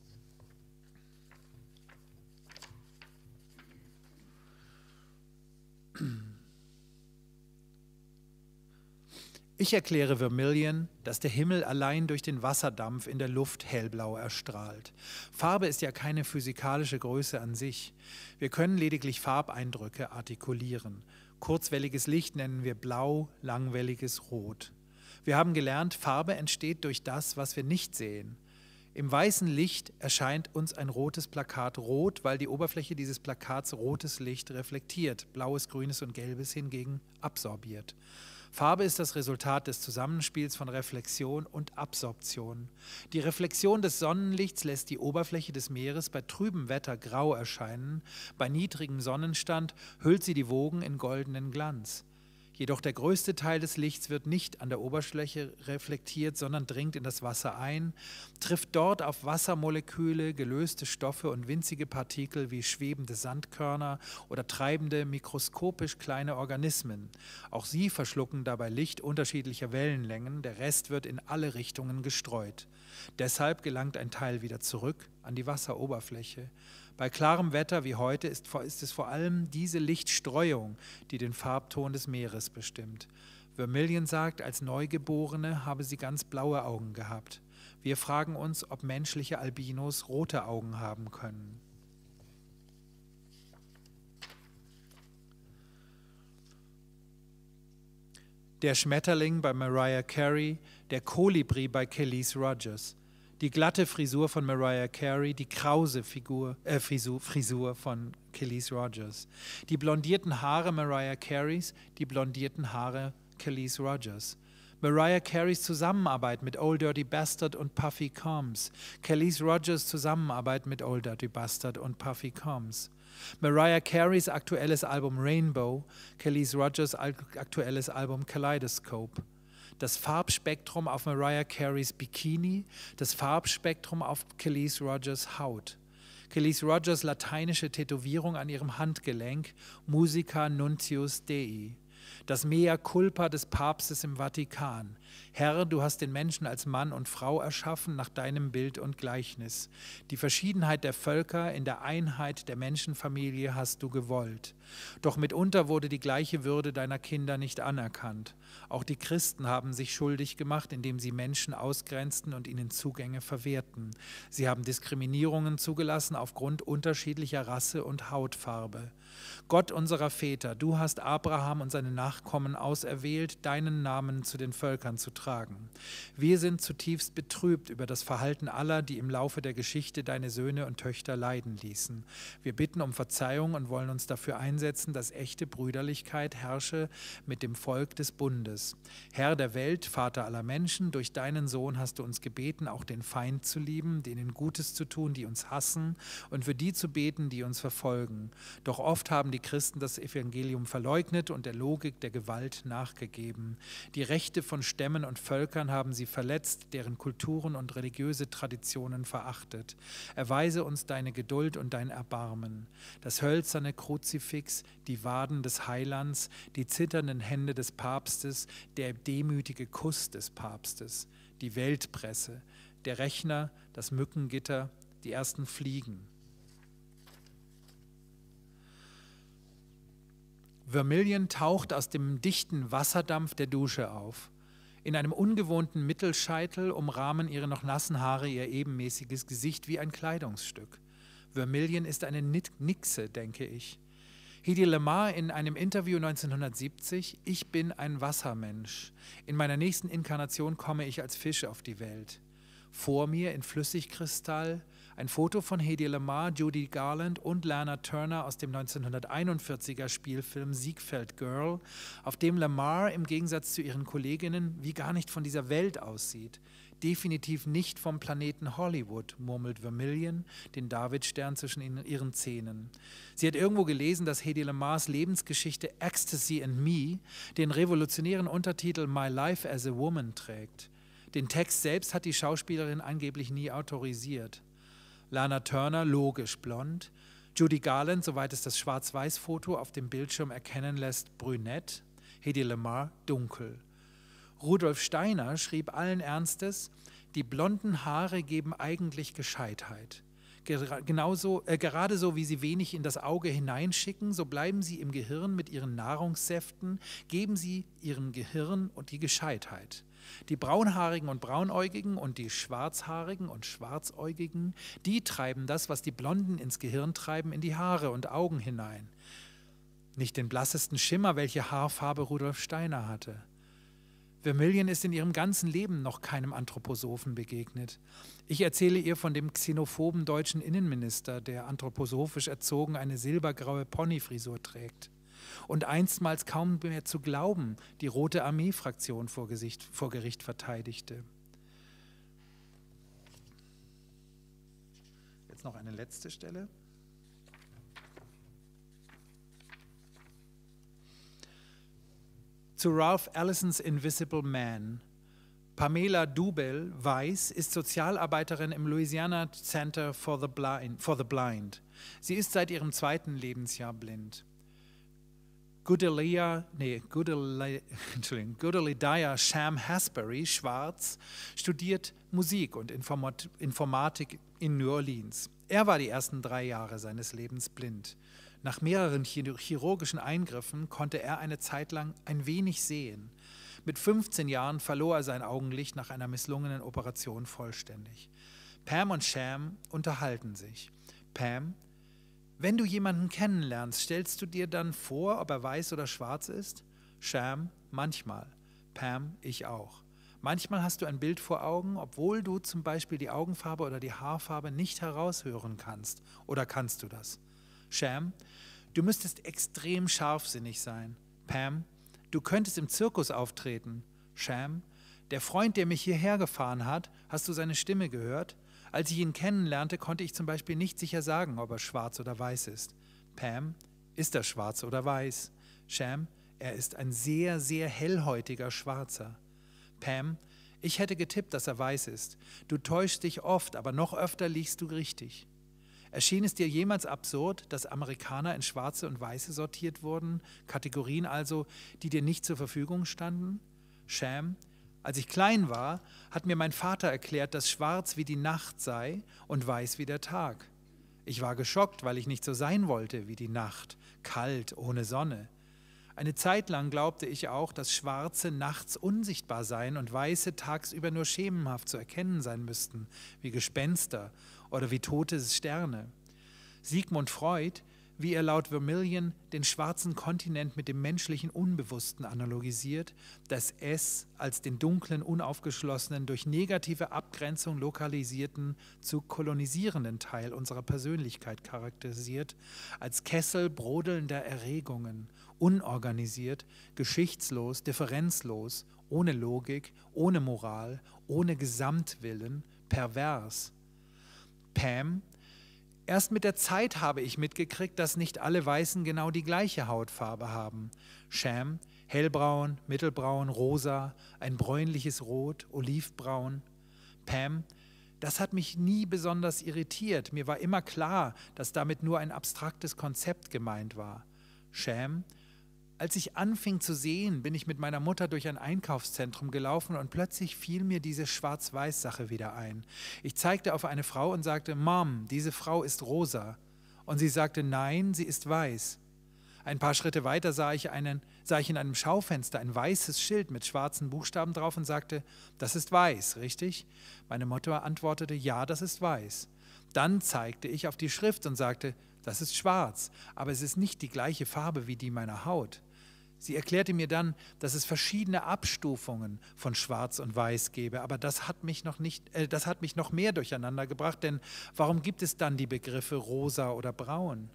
Ich erkläre Vermilion, dass der Himmel allein durch den Wasserdampf in der Luft hellblau erstrahlt. Farbe ist ja keine physikalische Größe an sich. Wir können lediglich Farbeindrücke artikulieren. Kurzwelliges Licht nennen wir blau, langwelliges rot. Wir haben gelernt, Farbe entsteht durch das, was wir nicht sehen. Im weißen Licht erscheint uns ein rotes Plakat rot, weil die Oberfläche dieses Plakats rotes Licht reflektiert, blaues, grünes und gelbes hingegen absorbiert. Farbe ist das Resultat des Zusammenspiels von Reflexion und Absorption. Die Reflexion des Sonnenlichts lässt die Oberfläche des Meeres bei trübem Wetter grau erscheinen, bei niedrigem Sonnenstand hüllt sie die Wogen in goldenen Glanz. Jedoch der größte Teil des Lichts wird nicht an der Oberfläche reflektiert, sondern dringt in das Wasser ein, trifft dort auf Wassermoleküle, gelöste Stoffe und winzige Partikel wie schwebende Sandkörner oder treibende, mikroskopisch kleine Organismen. Auch sie verschlucken dabei Licht unterschiedlicher Wellenlängen, der Rest wird in alle Richtungen gestreut. Deshalb gelangt ein Teil wieder zurück an die Wasseroberfläche. Bei klarem Wetter wie heute ist, ist es vor allem diese Lichtstreuung, die den Farbton des Meeres bestimmt. Vermilion sagt, als Neugeborene habe sie ganz blaue Augen gehabt. Wir fragen uns, ob menschliche Albinos rote Augen haben können. Der Schmetterling bei Mariah Carey, der Kolibri bei Kelis Rogers. Die glatte Frisur von Mariah Carey, die krause Figur, äh, Frisur, Frisur von Kelis Rogers. Die blondierten Haare Mariah Careys, die blondierten Haare Kelis Rogers. Mariah Careys Zusammenarbeit mit Old Dirty Bastard und Puffy Combs. Kelis Rogers Zusammenarbeit mit Old Dirty Bastard und Puffy Combs. Mariah Careys aktuelles Album Rainbow, Kelis Rogers aktuelles Album Kaleidoscope. Das Farbspektrum auf Mariah Careys Bikini, das Farbspektrum auf Kelis Rogers Haut. Kelis Rogers lateinische Tätowierung an ihrem Handgelenk, Musica Nuntius Dei. Das Mea Culpa des Papstes im Vatikan. Herr, du hast den Menschen als Mann und Frau erschaffen nach deinem Bild und Gleichnis. Die Verschiedenheit der Völker in der Einheit der Menschenfamilie hast du gewollt. Doch mitunter wurde die gleiche Würde deiner Kinder nicht anerkannt. Auch die Christen haben sich schuldig gemacht, indem sie Menschen ausgrenzten und ihnen Zugänge verwehrten. Sie haben Diskriminierungen zugelassen aufgrund unterschiedlicher Rasse und Hautfarbe. Gott unserer Väter, du hast Abraham und seine Nachkommen auserwählt, deinen Namen zu den Völkern zu tragen. Wir sind zutiefst betrübt über das Verhalten aller, die im Laufe der Geschichte deine Söhne und Töchter leiden ließen. Wir bitten um Verzeihung und wollen uns dafür einsetzen, dass echte Brüderlichkeit herrsche mit dem Volk des Bundes. Herr der Welt, Vater aller Menschen, durch deinen Sohn hast du uns gebeten, auch den Feind zu lieben, denen Gutes zu tun, die uns hassen, und für die zu beten, die uns verfolgen. Doch oft haben die Christen das Evangelium verleugnet und der Logik der Gewalt nachgegeben. Die Rechte von Stämmen und Völkern haben sie verletzt, deren Kulturen und religiöse Traditionen verachtet. Erweise uns deine Geduld und dein Erbarmen. Das hölzerne Kruzifix, die Waden des Heilands, die zitternden Hände des Papstes, der demütige Kuss des Papstes, die Weltpresse, der Rechner, das Mückengitter, die ersten Fliegen. Vermilion taucht aus dem dichten Wasserdampf der Dusche auf. In einem ungewohnten Mittelscheitel umrahmen ihre noch nassen Haare ihr ebenmäßiges Gesicht wie ein Kleidungsstück. Vermilion ist eine Nixe, denke ich. Hedy Lamarr in einem Interview neunzehnhundertsiebzig: Ich bin ein Wassermensch. In meiner nächsten Inkarnation komme ich als Fisch auf die Welt. Vor mir in Flüssigkristall ein Foto von Hedy Lamarr, Judy Garland und Lana Turner aus dem neunzehnhunderteinundvierziger Spielfilm Ziegfeld Girl, auf dem Lamarr im Gegensatz zu ihren Kolleginnen wie gar nicht von dieser Welt aussieht. Definitiv nicht vom Planeten Hollywood, murmelt Vermilion, den Davidstern zwischen ihren Zähnen. Sie hat irgendwo gelesen, dass Hedy Lamarrs Lebensgeschichte Ecstasy and Me den revolutionären Untertitel My Life as a Woman trägt. Den Text selbst hat die Schauspielerin angeblich nie autorisiert. Lana Turner, logisch blond. Judy Garland, soweit es das Schwarz-Weiß-Foto auf dem Bildschirm erkennen lässt, brünett. Hedy Lamarr, dunkel. Rudolf Steiner schrieb allen Ernstes: Die blonden Haare geben eigentlich Gescheitheit. Genauso, äh, gerade so wie sie wenig in das Auge hineinschicken, so bleiben sie im Gehirn mit ihren Nahrungssäften, geben sie ihrem Gehirn und die Gescheitheit. Die Braunhaarigen und Braunäugigen und die Schwarzhaarigen und Schwarzäugigen, die treiben das, was die Blonden ins Gehirn treiben, in die Haare und Augen hinein. Nicht den blassesten Schimmer, welche Haarfarbe Rudolf Steiner hatte. Vermilion ist in ihrem ganzen Leben noch keinem Anthroposophen begegnet. Ich erzähle ihr von dem xenophoben deutschen Innenminister, der anthroposophisch erzogen eine silbergraue Ponyfrisur trägt und einstmals kaum mehr zu glauben die Rote Armee-Fraktion vor, Gesicht, vor Gericht verteidigte. Jetzt noch eine letzte Stelle. Zu Ralph Ellisons Invisible Man. Pamela Dubel, weiß, ist Sozialarbeiterin im Louisiana Center for the Blind. For the Blind. Sie ist seit ihrem zweiten Lebensjahr blind. Gudelia, nee, Gudelia, Entschuldigung, Gudelidaya Sham Hasbury, schwarz, studiert Musik und Informat- Informatik in New Orleans. Er war die ersten drei Jahre seines Lebens blind. Nach mehreren chirurgischen Eingriffen konnte er eine Zeit lang ein wenig sehen. Mit fünfzehn Jahren verlor er sein Augenlicht nach einer misslungenen Operation vollständig. Pam und Sham unterhalten sich. Pam: Wenn du jemanden kennenlernst, stellst du dir dann vor, ob er weiß oder schwarz ist? Sham: Manchmal. Pam: Ich auch. Manchmal hast du ein Bild vor Augen, obwohl du zum Beispiel die Augenfarbe oder die Haarfarbe nicht heraushören kannst. Oder kannst du das? Sham: Du müsstest extrem scharfsinnig sein. Pam: Du könntest im Zirkus auftreten. Sham: Der Freund, der mich hierher gefahren hat, hast du seine Stimme gehört? Als ich ihn kennenlernte, konnte ich zum Beispiel nicht sicher sagen, ob er schwarz oder weiß ist. Pam: Ist er schwarz oder weiß? Sham: Er ist ein sehr, sehr hellhäutiger Schwarzer. Pam: Ich hätte getippt, dass er weiß ist. Du täuschst dich oft, aber noch öfter liegst du richtig. Erschien es dir jemals absurd, dass Amerikaner in Schwarze und Weiße sortiert wurden, Kategorien also, die dir nicht zur Verfügung standen? Sham: Als ich klein war, hat mir mein Vater erklärt, dass Schwarz wie die Nacht sei und Weiß wie der Tag. Ich war geschockt, weil ich nicht so sein wollte wie die Nacht, kalt, ohne Sonne. Eine Zeit lang glaubte ich auch, dass Schwarze nachts unsichtbar seien und Weiße tagsüber nur schemenhaft zu erkennen sein müssten, wie Gespenster oder wie tote Sterne. Sigmund Freud, wie er laut Vermilion den schwarzen Kontinent mit dem menschlichen Unbewussten analogisiert, das Es als den dunklen, unaufgeschlossenen, durch negative Abgrenzung lokalisierten, zu kolonisierenden Teil unserer Persönlichkeit charakterisiert, als Kessel brodelnder Erregungen, unorganisiert, geschichtslos, differenzlos, ohne Logik, ohne Moral, ohne Gesamtwillen, pervers. Pam: Erst mit der Zeit habe ich mitgekriegt, dass nicht alle Weißen genau die gleiche Hautfarbe haben. Sham: hellbraun, mittelbraun, rosa, ein bräunliches Rot, olivbraun. Pam: Das hat mich nie besonders irritiert. Mir war immer klar, dass damit nur ein abstraktes Konzept gemeint war. Sham: Als ich anfing zu sehen, bin ich mit meiner Mutter durch ein Einkaufszentrum gelaufen und plötzlich fiel mir diese Schwarz-Weiß-Sache wieder ein. Ich zeigte auf eine Frau und sagte: Mom, diese Frau ist rosa. Und sie sagte: Nein, sie ist weiß. Ein paar Schritte weiter sah ich, einen, sah ich in einem Schaufenster ein weißes Schild mit schwarzen Buchstaben drauf und sagte: Das ist weiß, richtig? Meine Mutter antwortete: Ja, das ist weiß. Dann zeigte ich auf die Schrift und sagte: Das ist schwarz, aber es ist nicht die gleiche Farbe wie die meiner Haut. Sie erklärte mir dann, dass es verschiedene Abstufungen von Schwarz und Weiß gäbe, aber das hat mich noch nicht, äh, das hat mich noch mehr durcheinander gebracht, denn warum gibt es dann die Begriffe rosa oder braun?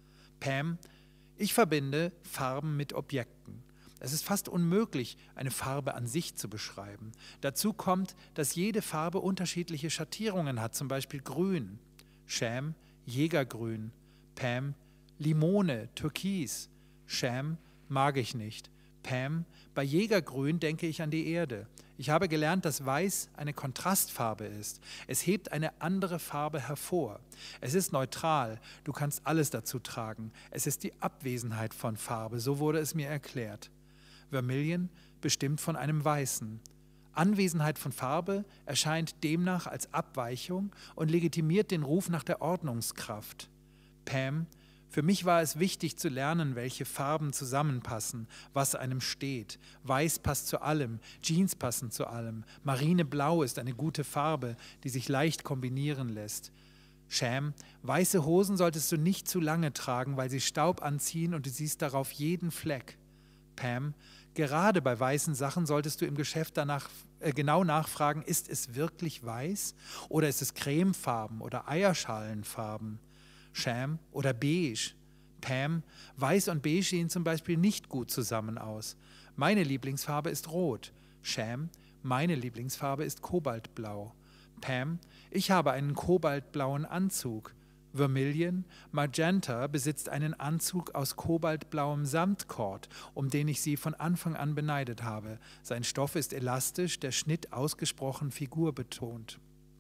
Pam: Ich verbinde Farben mit Objekten. Es ist fast unmöglich, eine Farbe an sich zu beschreiben. Dazu kommt, dass jede Farbe unterschiedliche Schattierungen hat, zum Beispiel grün. Sham: Jägergrün. Pam: Limone, Türkis. Sham: Mag ich nicht. Pam: Bei Jägergrün denke ich an die Erde. Ich habe gelernt, dass Weiß eine Kontrastfarbe ist. Es hebt eine andere Farbe hervor. Es ist neutral. Du kannst alles dazu tragen. Es ist die Abwesenheit von Farbe. So wurde es mir erklärt. Vermilion: Bestimmt von einem Weißen. Anwesenheit von Farbe erscheint demnach als Abweichung und legitimiert den Ruf nach der Ordnungskraft. Pam: Für mich war es wichtig zu lernen, welche Farben zusammenpassen, was einem steht. Weiß passt zu allem, Jeans passen zu allem. Marineblau ist eine gute Farbe, die sich leicht kombinieren lässt. Sham: Weiße Hosen solltest du nicht zu lange tragen, weil sie Staub anziehen und du siehst darauf jeden Fleck. Pam: Gerade bei weißen Sachen solltest du im Geschäft danach äh, genau nachfragen, ist es wirklich weiß oder ist es cremefarben oder Eierschalenfarben? Sham: Oder beige. Pam: Weiß und beige sehen zum Beispiel nicht gut zusammen aus. Meine Lieblingsfarbe ist rot. Sham: Meine Lieblingsfarbe ist kobaltblau. Pam: Ich habe einen kobaltblauen Anzug. Vermilion: Magenta besitzt einen Anzug aus kobaltblauem Samtkord, um den ich sie von Anfang an beneidet habe. Sein Stoff ist elastisch, der Schnitt ausgesprochen figurbetont.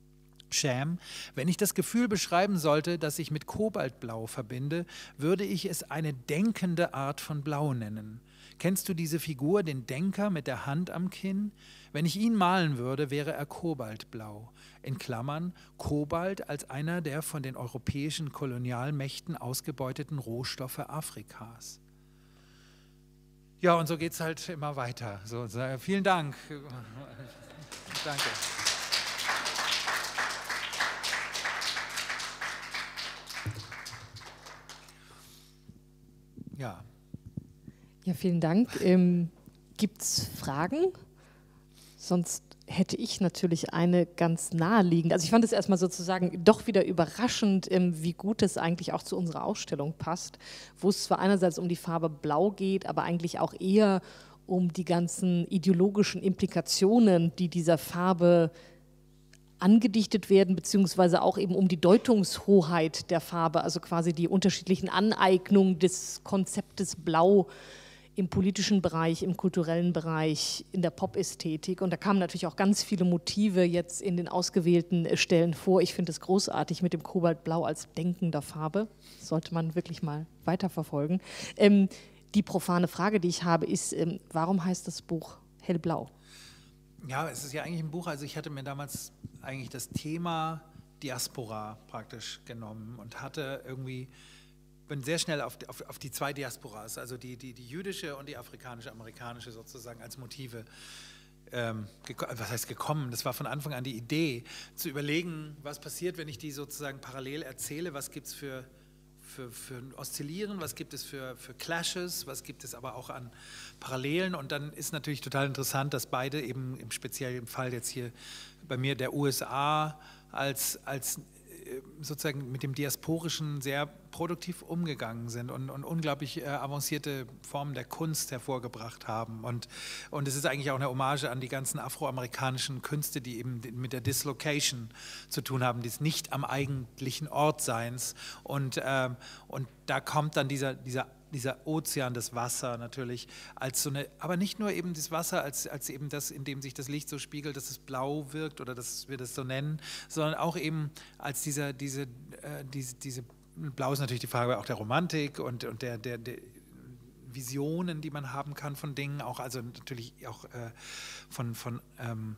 Sham: Wenn ich das Gefühl beschreiben sollte, das ich mit Kobaltblau verbinde, würde ich es eine denkende Art von Blau nennen. Kennst du diese Figur, den Denker mit der Hand am Kinn? Wenn ich ihn malen würde, wäre er kobaltblau. In Klammern Kobalt als einer der von den europäischen Kolonialmächten ausgebeuteten Rohstoffe Afrikas. Ja, und so geht es halt immer weiter. So, vielen Dank. Danke. Ja. Ja, vielen Dank. Ähm, gibt es Fragen? Sonst hätte ich natürlich eine ganz naheliegend. Also ich fand es erstmal sozusagen doch wieder überraschend, ähm, wie gut es eigentlich auch zu unserer Ausstellung passt, wo es zwar einerseits um die Farbe Blau geht, aber eigentlich auch eher um die ganzen ideologischen Implikationen, die dieser Farbe angedichtet werden, beziehungsweise auch eben um die Deutungshoheit der Farbe, also quasi die unterschiedlichen Aneignungen des Konzeptes Blau im politischen Bereich, im kulturellen Bereich, in der Pop-Ästhetik. Und da kamen natürlich auch ganz viele Motive jetzt in den ausgewählten Stellen vor. Ich finde es großartig mit dem Kobaltblau als denkender Farbe. Das sollte man wirklich mal weiterverfolgen. Ähm, die profane Frage, die ich habe, ist, ähm, warum heißt das Buch Hellblau? Ja, es ist ja eigentlich ein Buch, also ich hatte mir damals eigentlich das Thema Diaspora praktisch genommen und hatte irgendwie, bin sehr schnell auf, auf, auf die zwei Diasporas, also die, die, die jüdische und die afrikanisch-amerikanische sozusagen als Motive, ähm, was heißt gekommen, das war von Anfang an die Idee, zu überlegen, was passiert, wenn ich die sozusagen parallel erzähle, was gibt es für Für, für ein Oszillieren, was gibt es für, für Clashes, was gibt es aber auch an Parallelen, und dann ist natürlich total interessant, dass beide eben im speziellen Fall jetzt hier bei mir der U S A als, als sozusagen mit dem Diasporischen sehr produktiv umgegangen sind und, und unglaublich äh, avancierte Formen der Kunst hervorgebracht haben. Und, und es ist eigentlich auch eine Hommage an die ganzen afroamerikanischen Künste, die eben mit der Dislocation zu tun haben, des nicht am eigentlichen Ortseins. Und, ähm, und da kommt dann dieser, dieser dieser Ozean, das Wasser natürlich, als so eine, aber nicht nur eben das Wasser, als, als eben das, in dem sich das Licht so spiegelt, dass es blau wirkt oder dass wir das so nennen, sondern auch eben als dieser, diese, äh, diese, diese, blau ist natürlich die Frage auch der Romantik und, und der, der, der Visionen, die man haben kann von Dingen, auch also natürlich auch äh, von, von ähm,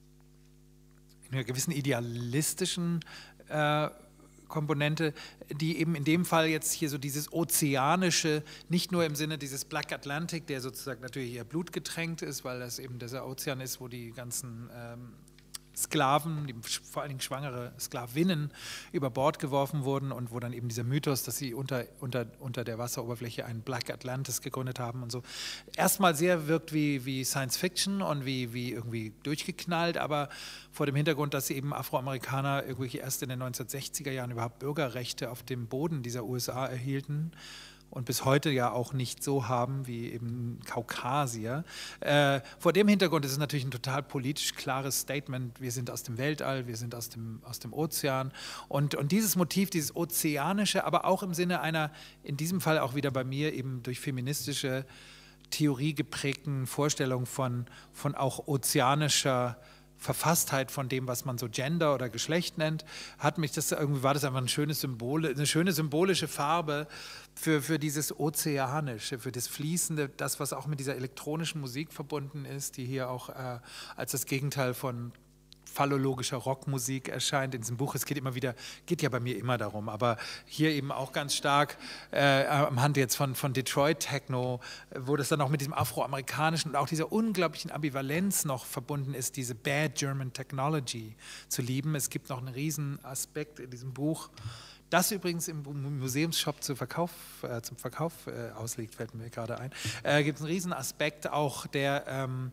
einer gewissen idealistischen äh, Komponente, die eben in dem Fall jetzt hier so dieses Ozeanische, nicht nur im Sinne dieses Black Atlantic, der sozusagen natürlich eher blutgetränkt ist, weil das eben dieser Ozean ist, wo die ganzen ähm, Sklaven, die, vor allen Dingen schwangere Sklavinnen, über Bord geworfen wurden und wo dann eben dieser Mythos, dass sie unter, unter, unter der Wasseroberfläche einen Black Atlantis gegründet haben und so, erstmal sehr wirkt wie, wie Science Fiction und wie, wie irgendwie durchgeknallt, aber vor dem Hintergrund, dass eben Afroamerikaner irgendwie erst in den neunzehnhundertsechziger Jahren überhaupt Bürgerrechte auf dem Boden dieser U S A erhielten und bis heute ja auch nicht so haben wie eben Kaukasier. Äh, vor dem Hintergrund ist es natürlich ein total politisch klares Statement, wir sind aus dem Weltall, wir sind aus dem, aus dem Ozean, und, und dieses Motiv, dieses Ozeanische, aber auch im Sinne einer, in diesem Fall auch wieder bei mir eben durch feministische Theorie geprägten Vorstellung von, von auch ozeanischer Verfasstheit von dem, was man so Gender oder Geschlecht nennt, hat mich das irgendwie, war das einfach ein schönes Symbol, eine schöne symbolische Farbe für, für dieses Ozeanische, für das Fließende, das, was auch mit dieser elektronischen Musik verbunden ist, die hier auch äh, als das Gegenteil von phallologischer Rockmusik erscheint in diesem Buch. Es geht immer wieder, geht ja bei mir immer darum, aber hier eben auch ganz stark äh, am Hand jetzt von, von Detroit Techno, wo das dann auch mit diesem afroamerikanischen und auch dieser unglaublichen Ambivalenz noch verbunden ist, diese Bad German Technology zu lieben. Es gibt noch einen riesen Aspekt in diesem Buch, das übrigens im Museumsshop zu Verkauf, äh, zum Verkauf äh, ausliegt, fällt mir gerade ein. Äh, gibt es einen riesen Aspekt auch, der ähm,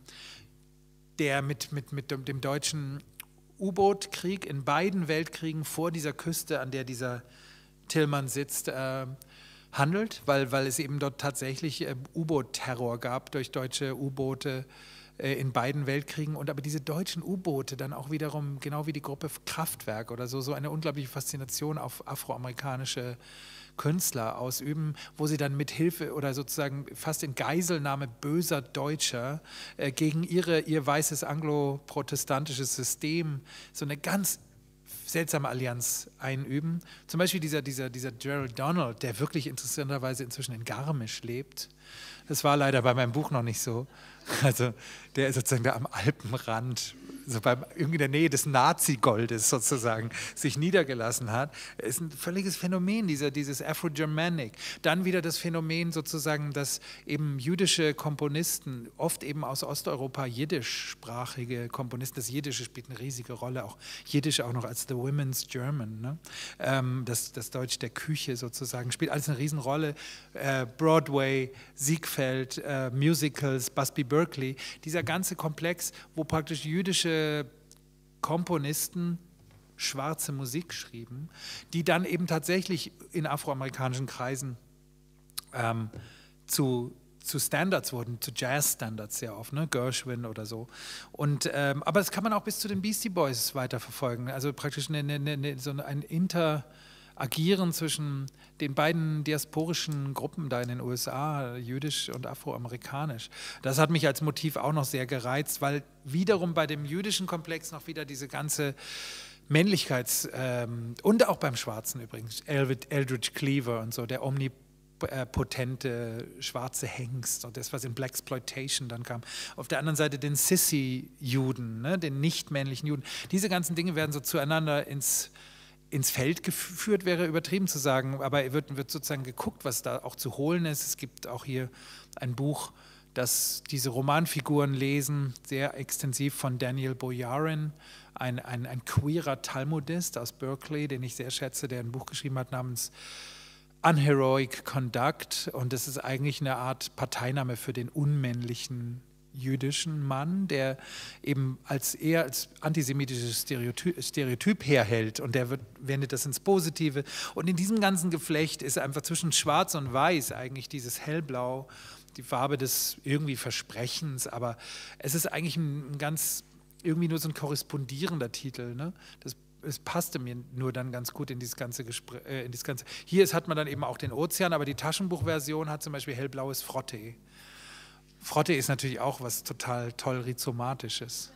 der mit, mit, mit dem, dem deutschen U-Boot-Krieg in beiden Weltkriegen vor dieser Küste, an der dieser Tillmann sitzt, äh, handelt, weil, weil es eben dort tatsächlich äh, U-Boot-Terror gab durch deutsche U-Boote äh, in beiden Weltkriegen, und aber diese deutschen U-Boote dann auch wiederum, genau wie die Gruppe Kraftwerk oder so, so eine unglaubliche Faszination auf afroamerikanische Künstler ausüben, wo sie dann mit Hilfe oder sozusagen fast in Geiselnahme böser Deutscher äh, gegen ihre, ihr weißes anglo-protestantisches System so eine ganz seltsame Allianz einüben. Zum Beispiel dieser, dieser, dieser Gerald Donald, der wirklich interessanterweise inzwischen in Garmisch lebt. Das war leider bei meinem Buch noch nicht so. Also der ist sozusagen da am Alpenrand, so beim, irgendwie in der Nähe des Nazi-Goldes sozusagen, sich niedergelassen hat. Es ist ein völliges Phänomen, dieser, dieses Afro-Germanic. Dann wieder das Phänomen sozusagen, dass eben jüdische Komponisten, oft eben aus Osteuropa, jiddischsprachige Komponisten, das Jiddische spielt eine riesige Rolle, auch Jiddisch auch noch als The Women's German, ne? ähm, das, das Deutsch der Küche sozusagen, spielt alles eine Riesenrolle. Äh, Broadway, Siegfeld, äh, Musicals, Busby Berkeley, dieser ganze Komplex, wo praktisch jüdische Komponisten schwarze Musik schrieben, die dann eben tatsächlich in afroamerikanischen Kreisen ähm, zu, zu Standards wurden, zu Jazz-Standards sehr oft, ne? Gershwin oder so. Und, ähm, aber das kann man auch bis zu den Beastie Boys weiterverfolgen, also praktisch eine, eine, eine, so ein Inter- Agieren zwischen den beiden diasporischen Gruppen da in den U S A, jüdisch und afroamerikanisch. Das hat mich als Motiv auch noch sehr gereizt, weil wiederum bei dem jüdischen Komplex noch wieder diese ganze Männlichkeits- ähm, und auch beim Schwarzen übrigens, Eldridge Cleaver und so, der omnipotente schwarze Hengst und das, was in Blaxploitation dann kam. Auf der anderen Seite den Sissy-Juden, ne, den nicht-männlichen Juden. Diese ganzen Dinge werden so zueinander ins ins Feld geführt, wäre übertrieben zu sagen, aber wird, wird sozusagen geguckt, was da auch zu holen ist. Es gibt auch hier ein Buch, das diese Romanfiguren lesen, sehr extensiv, von Daniel Boyarin, ein, ein, ein queerer Talmudist aus Berkeley, den ich sehr schätze, der ein Buch geschrieben hat namens Unheroic Conduct, und das ist eigentlich eine Art Parteinahme für den unmännlichen jüdischen Mann, der eben als eher als antisemitisches Stereotyp, Stereotyp herhält, und der wird, wendet das ins Positive. Und in diesem ganzen Geflecht ist einfach zwischen Schwarz und Weiß eigentlich dieses Hellblau, die Farbe des irgendwie Versprechens, aber es ist eigentlich ein, ein ganz, irgendwie nur so ein korrespondierender Titel, ne? Das Es passte mir nur dann ganz gut in dieses ganze Gespräch, äh, in dieses ganze. Hier ist, hat man dann eben auch den Ozean, aber die Taschenbuchversion hat zum Beispiel hellblaues Frotte. Frotte ist natürlich auch was total toll Rhizomatisches.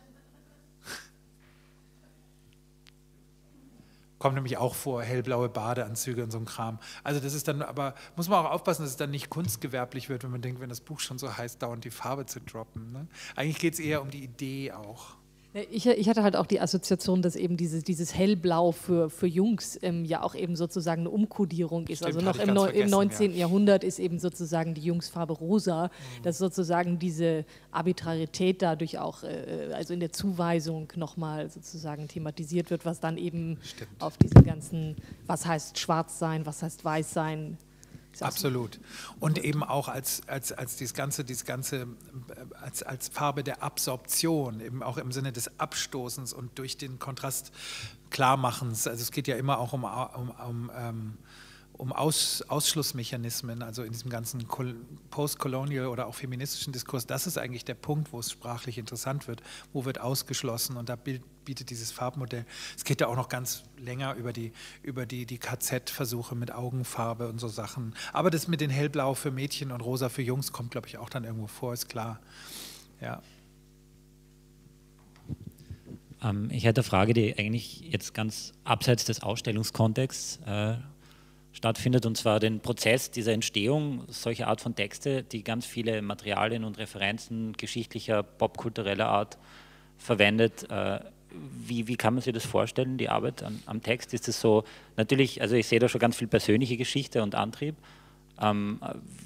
Kommt nämlich auch vor, hellblaue Badeanzüge und so ein Kram. Also das ist dann, aber muss man auch aufpassen, dass es dann nicht kunstgewerblich wird, wenn man denkt, wenn das Buch schon so heißt, dauernd die Farbe zu droppen. Ne? Eigentlich geht es eher um die Idee auch. Ich, ich hatte halt auch die Assoziation, dass eben dieses, dieses Hellblau für, für Jungs ähm, ja auch eben sozusagen eine Umkodierung ist. Stimmt, also noch im, Neu im neunzehnten Ja. Jahrhundert ist eben sozusagen die Jungsfarbe rosa, mhm. dass sozusagen diese Arbitrarität dadurch auch, äh, also in der Zuweisung nochmal sozusagen thematisiert wird, was dann eben Stimmt. auf diesen ganzen, was heißt schwarz sein, was heißt weiß sein. Absolut. Und eben auch als, als, als dieses Ganze, dieses Ganze als, als Farbe der Absorption, eben auch im Sinne des Abstoßens und durch den Kontrast Klarmachens. Also es geht ja immer auch um, um, um, um Aus, Ausschlussmechanismen, also in diesem ganzen Postcolonial oder auch feministischen Diskurs. Das ist eigentlich der Punkt, wo es sprachlich interessant wird. Wo wird ausgeschlossen? Und da bietet dieses Farbmodell. Es geht ja auch noch ganz länger über die, über die, die K Z-Versuche mit Augenfarbe und so Sachen. Aber das mit den Hellblau für Mädchen und Rosa für Jungs kommt, glaube ich, auch dann irgendwo vor, ist klar. Ja. Ähm, ich hätte eine Frage, die eigentlich jetzt ganz abseits des Ausstellungskontexts äh, stattfindet, und zwar den Prozess dieser Entstehung solcher Art von Texte, die ganz viele Materialien und Referenzen geschichtlicher, popkultureller Art verwendet. Äh, wie, wie kann man sich das vorstellen, die Arbeit an, am Text? Ist es so, natürlich, also ich sehe da schon ganz viel persönliche Geschichte und Antrieb. Ähm,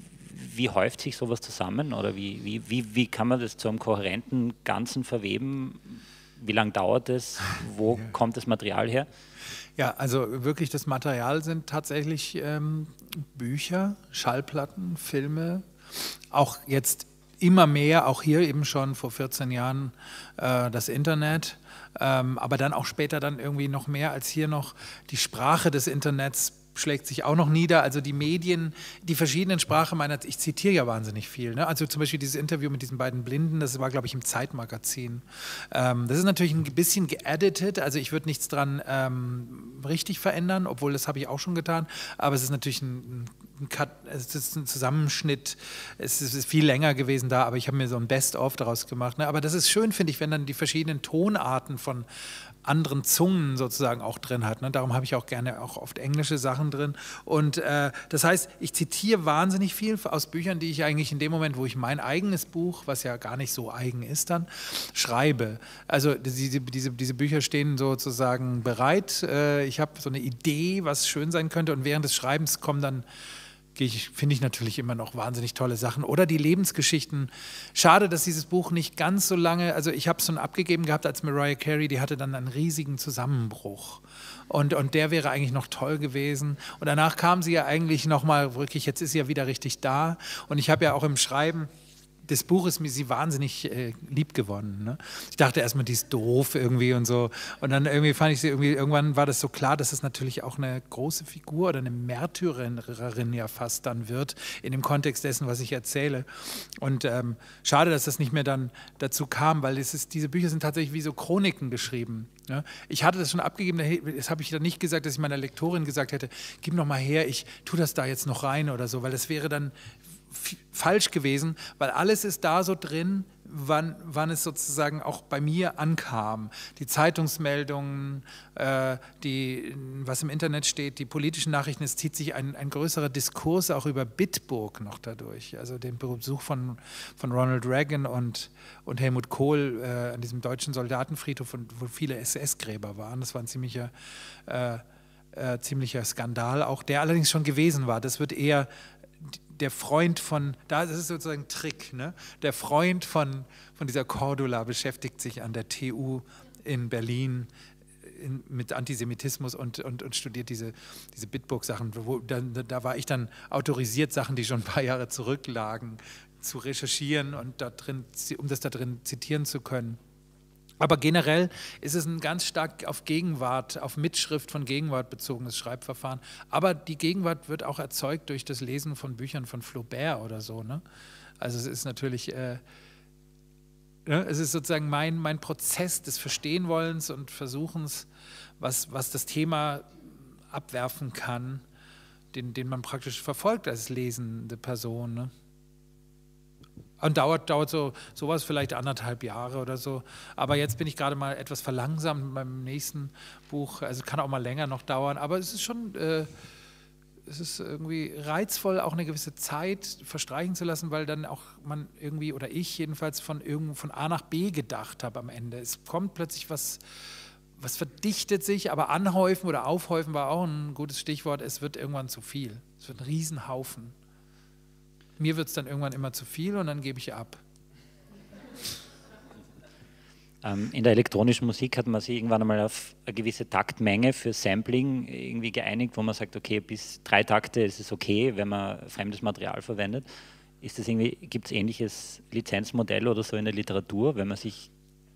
wie häuft sich sowas zusammen, oder wie, wie, wie, wie kann man das zu einem kohärenten Ganzen verweben? Wie lange dauert es? Wo ja. kommt das Material her? Ja, also wirklich das Material sind tatsächlich ähm, Bücher, Schallplatten, Filme, auch jetzt immer mehr, auch hier eben schon vor vierzehn Jahren äh, das Internet, ähm, aber dann auch später dann irgendwie noch mehr als hier noch die Sprache des Internets schlägt sich auch noch nieder, also die Medien, die verschiedenen Sprachen meiner, ich zitiere ja wahnsinnig viel, ne? Also zum Beispiel dieses Interview mit diesen beiden Blinden, das war, glaube ich, im Zeitmagazin. Ähm, das ist natürlich ein bisschen geeditet, also ich würde nichts dran ähm, richtig verändern, obwohl das habe ich auch schon getan, aber es ist natürlich ein, ein, Cut, es ist ein Zusammenschnitt, es ist viel länger gewesen da, aber ich habe mir so ein Best-of daraus gemacht, ne? Aber das ist schön, finde ich, wenn dann die verschiedenen Tonarten von anderen Zungen sozusagen auch drin hat. Ne? Darum habe ich auch gerne auch oft englische Sachen drin. Und äh, das heißt, ich zitiere wahnsinnig viel aus Büchern, die ich eigentlich in dem Moment, wo ich mein eigenes Buch, was ja gar nicht so eigen ist dann, schreibe. Also diese, diese, diese Bücher stehen sozusagen bereit. Äh, ich habe so eine Idee, was schön sein könnte, und während des Schreibens kommen dann finde ich natürlich immer noch wahnsinnig tolle Sachen. Oder die Lebensgeschichten. Schade, dass dieses Buch nicht ganz so lange, also ich habe es schon abgegeben gehabt als Mariah Carey, die hatte dann einen riesigen Zusammenbruch. Und, und der wäre eigentlich noch toll gewesen. Und danach kam sie ja eigentlich nochmal wirklich, jetzt ist sie ja wieder richtig da. Und ich habe ja auch im Schreiben des Buches mir sie wahnsinnig äh, lieb gewonnen. Ne? Ich dachte erstmal, die ist doof irgendwie und so. Und dann irgendwie fand ich sie irgendwie, irgendwann war das so klar, dass es natürlich auch eine große Figur oder eine Märtyrerin ja fast dann wird, in dem Kontext dessen, was ich erzähle. Und ähm, schade, dass das nicht mehr dann dazu kam, weil es ist, diese Bücher sind tatsächlich wie so Chroniken geschrieben. Ne? Ich hatte das schon abgegeben, das habe ich dann nicht gesagt, dass ich meiner Lektorin gesagt hätte, gib noch mal her, ich tue das da jetzt noch rein oder so, weil das wäre dann falsch gewesen, weil alles ist da so drin, wann, wann es sozusagen auch bei mir ankam. Die Zeitungsmeldungen, äh, die, was im Internet steht, die politischen Nachrichten, es zieht sich ein, ein größerer Diskurs auch über Bitburg noch dadurch. Also den Besuch von, von Ronald Reagan und, und Helmut Kohl äh, an diesem deutschen Soldatenfriedhof, wo viele S S-Gräber waren. Das war ein ziemlicher äh, äh, ziemlicher Skandal, auch der allerdings schon gewesen war. Das wird eher der Freund von, da ist es sozusagen ein Trick, ne? Der Freund von, von dieser Cordula beschäftigt sich an der T U in Berlin in, mit Antisemitismus und, und, und studiert diese, diese Bitburg-Sachen. Da, da war ich dann autorisiert, Sachen, die schon ein paar Jahre zurücklagen, zu recherchieren und da drin, um das da drin zitieren zu können. Aber generell ist es ein ganz stark auf Gegenwart, auf Mitschrift von Gegenwart bezogenes Schreibverfahren. Aber die Gegenwart wird auch erzeugt durch das Lesen von Büchern von Flaubert oder so, ne? Also es ist natürlich, äh, ne? Es ist sozusagen mein, mein Prozess des Verstehenwollens und Versuchens, was, was das Thema abwerfen kann, den, den man praktisch verfolgt als lesende Person, ne? Und dauert, dauert so sowas vielleicht anderthalb Jahre oder so. Aber jetzt bin ich gerade mal etwas verlangsamt beim nächsten Buch. Also kann auch mal länger noch dauern. Aber es ist schon, äh, es ist irgendwie reizvoll, auch eine gewisse Zeit verstreichen zu lassen, weil dann auch man irgendwie, oder ich jedenfalls, von, irgendwo von A nach B gedacht habe am Ende. Es kommt plötzlich was, was verdichtet sich, aber anhäufen oder aufhäufen war auch ein gutes Stichwort. Es wird irgendwann zu viel. Es wird ein Riesenhaufen. Mir wird es dann irgendwann immer zu viel und dann gebe ich ab. Ähm, in der elektronischen Musik hat man sich irgendwann einmal auf eine gewisse Taktmenge für Sampling irgendwie geeinigt, wo man sagt, okay, bis drei Takte ist es okay, wenn man fremdes Material verwendet. Ist das irgendwie, gibt es ähnliches Lizenzmodell oder so in der Literatur, wenn man sich...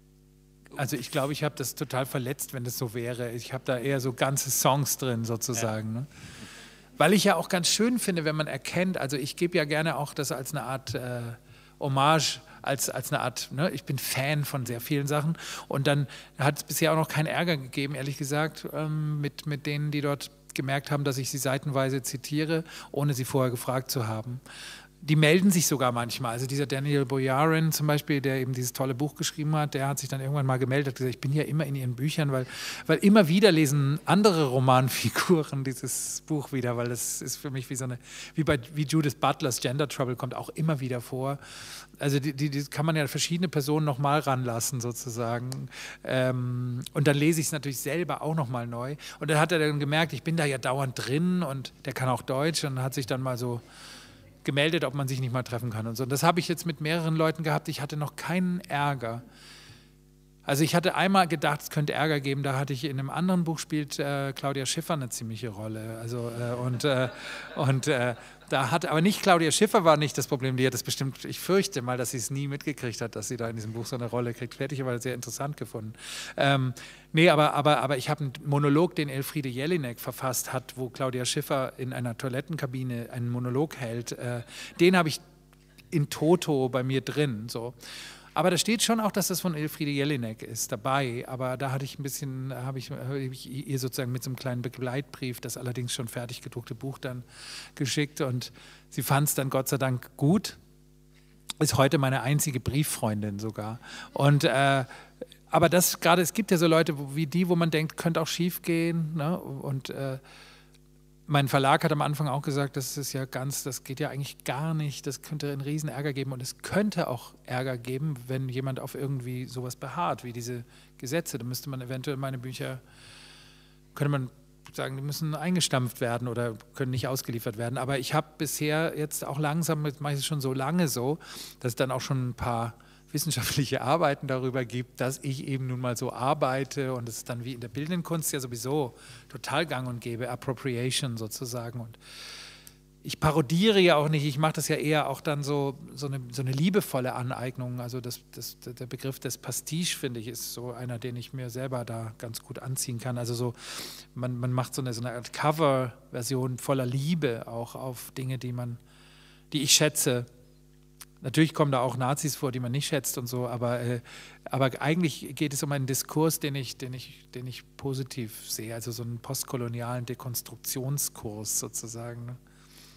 Also ich glaube, ich habe das total verletzt, wenn das so wäre. Ich habe da eher so ganze Songs drin sozusagen, ja. Ne? Weil ich ja auch ganz schön finde, wenn man erkennt, also ich gebe ja gerne auch das als eine Art äh, Hommage, als, als eine Art, ne, ich bin Fan von sehr vielen Sachen und dann hat es bisher auch noch keinen Ärger gegeben, ehrlich gesagt, ähm, mit, mit denen, die dort gemerkt haben, dass ich sie seitenweise zitiere, ohne sie vorher gefragt zu haben. Die melden sich sogar manchmal. Also dieser Daniel Boyarin zum Beispiel, der eben dieses tolle Buch geschrieben hat, der hat sich dann irgendwann mal gemeldet und gesagt, ich bin ja immer in ihren Büchern, weil, weil immer wieder lesen andere Romanfiguren dieses Buch wieder, weil das ist für mich wie so eine, wie bei wie Judith Butlers Gender Trouble kommt auch immer wieder vor. Also die, die, die kann man ja verschiedene Personen nochmal ranlassen sozusagen. Ähm, und dann lese ich es natürlich selber auch nochmal neu. Und dann hat er dann gemerkt, ich bin da ja dauernd drin und der kann auch Deutsch und hat sich dann mal so gemeldet, ob man sich nicht mal treffen kann und so. Und das habe ich jetzt mit mehreren Leuten gehabt. Ich hatte noch keinen Ärger. Also ich hatte einmal gedacht, es könnte Ärger geben. Da hatte ich in einem anderen Buch spielt äh, Claudia Schiffer eine ziemliche Rolle. Also äh, und äh, und äh, da hat aber nicht Claudia Schiffer war nicht das Problem. Die hat das bestimmt. Ich fürchte mal, dass sie es nie mitgekriegt hat, dass sie da in diesem Buch so eine Rolle kriegt. Hätte ich aber sehr interessant gefunden. Ähm, nee, aber aber aber ich habe einen Monolog, den Elfriede Jelinek verfasst hat, wo Claudia Schiffer in einer Toilettenkabine einen Monolog hält. Äh, den habe ich in Toto bei mir drin. So. Aber da steht schon auch, dass das von Elfriede Jelinek ist, dabei. Aber da hatte ich ein bisschen, habe ich, hab ich ihr sozusagen mit so einem kleinen Begleitbrief, das allerdings schon fertig gedruckte Buch dann geschickt. Und sie fand es dann Gott sei Dank gut. Ist heute meine einzige Brieffreundin sogar. Und äh, aber das gerade, es gibt ja so Leute wie die, wo man denkt, könnte auch schief gehen. Ne? Und äh, mein Verlag hat am Anfang auch gesagt, das ist ja ganz, das geht ja eigentlich gar nicht, das könnte einen riesen Ärger geben und es könnte auch Ärger geben, wenn jemand auf irgendwie sowas beharrt, wie diese Gesetze. Da müsste man eventuell meine Bücher, könnte man sagen, die müssen eingestampft werden oder können nicht ausgeliefert werden. Aber ich habe bisher jetzt auch langsam, jetzt mache ich es schon so lange so, dass es dann auch schon ein paar wissenschaftliche Arbeiten darüber gibt, dass ich eben nun mal so arbeite und es ist dann wie in der bildenden Kunst ja sowieso total gang und gäbe, Appropriation sozusagen. Und ich parodiere ja auch nicht, ich mache das ja eher auch dann so, so, eine, so eine liebevolle Aneignung. Also das, das, der Begriff des Pastiche, finde ich, ist so einer, den ich mir selber da ganz gut anziehen kann. Also so, man, man macht so eine, so eine Art Cover-Version voller Liebe auch auf Dinge, die man, die ich schätze. Natürlich kommen da auch Nazis vor, die man nicht schätzt und so, aber, äh, aber eigentlich geht es um einen Diskurs, den ich, den, ich, den ich positiv sehe, also so einen postkolonialen Dekonstruktionskurs sozusagen. Ne?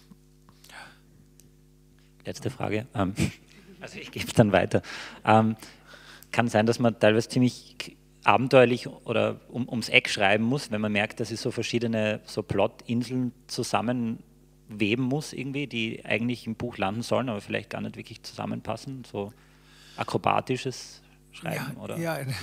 Letzte Frage, ähm, also ich gebe es dann weiter. Ähm, kann sein, dass man teilweise ziemlich abenteuerlich oder um, ums Eck schreiben muss, wenn man merkt, dass es so verschiedene so Plot-Inseln zusammen weben muss irgendwie, die eigentlich im Buch landen sollen, aber vielleicht gar nicht wirklich zusammenpassen, so akrobatisches Schreiben, ja, oder? Ja,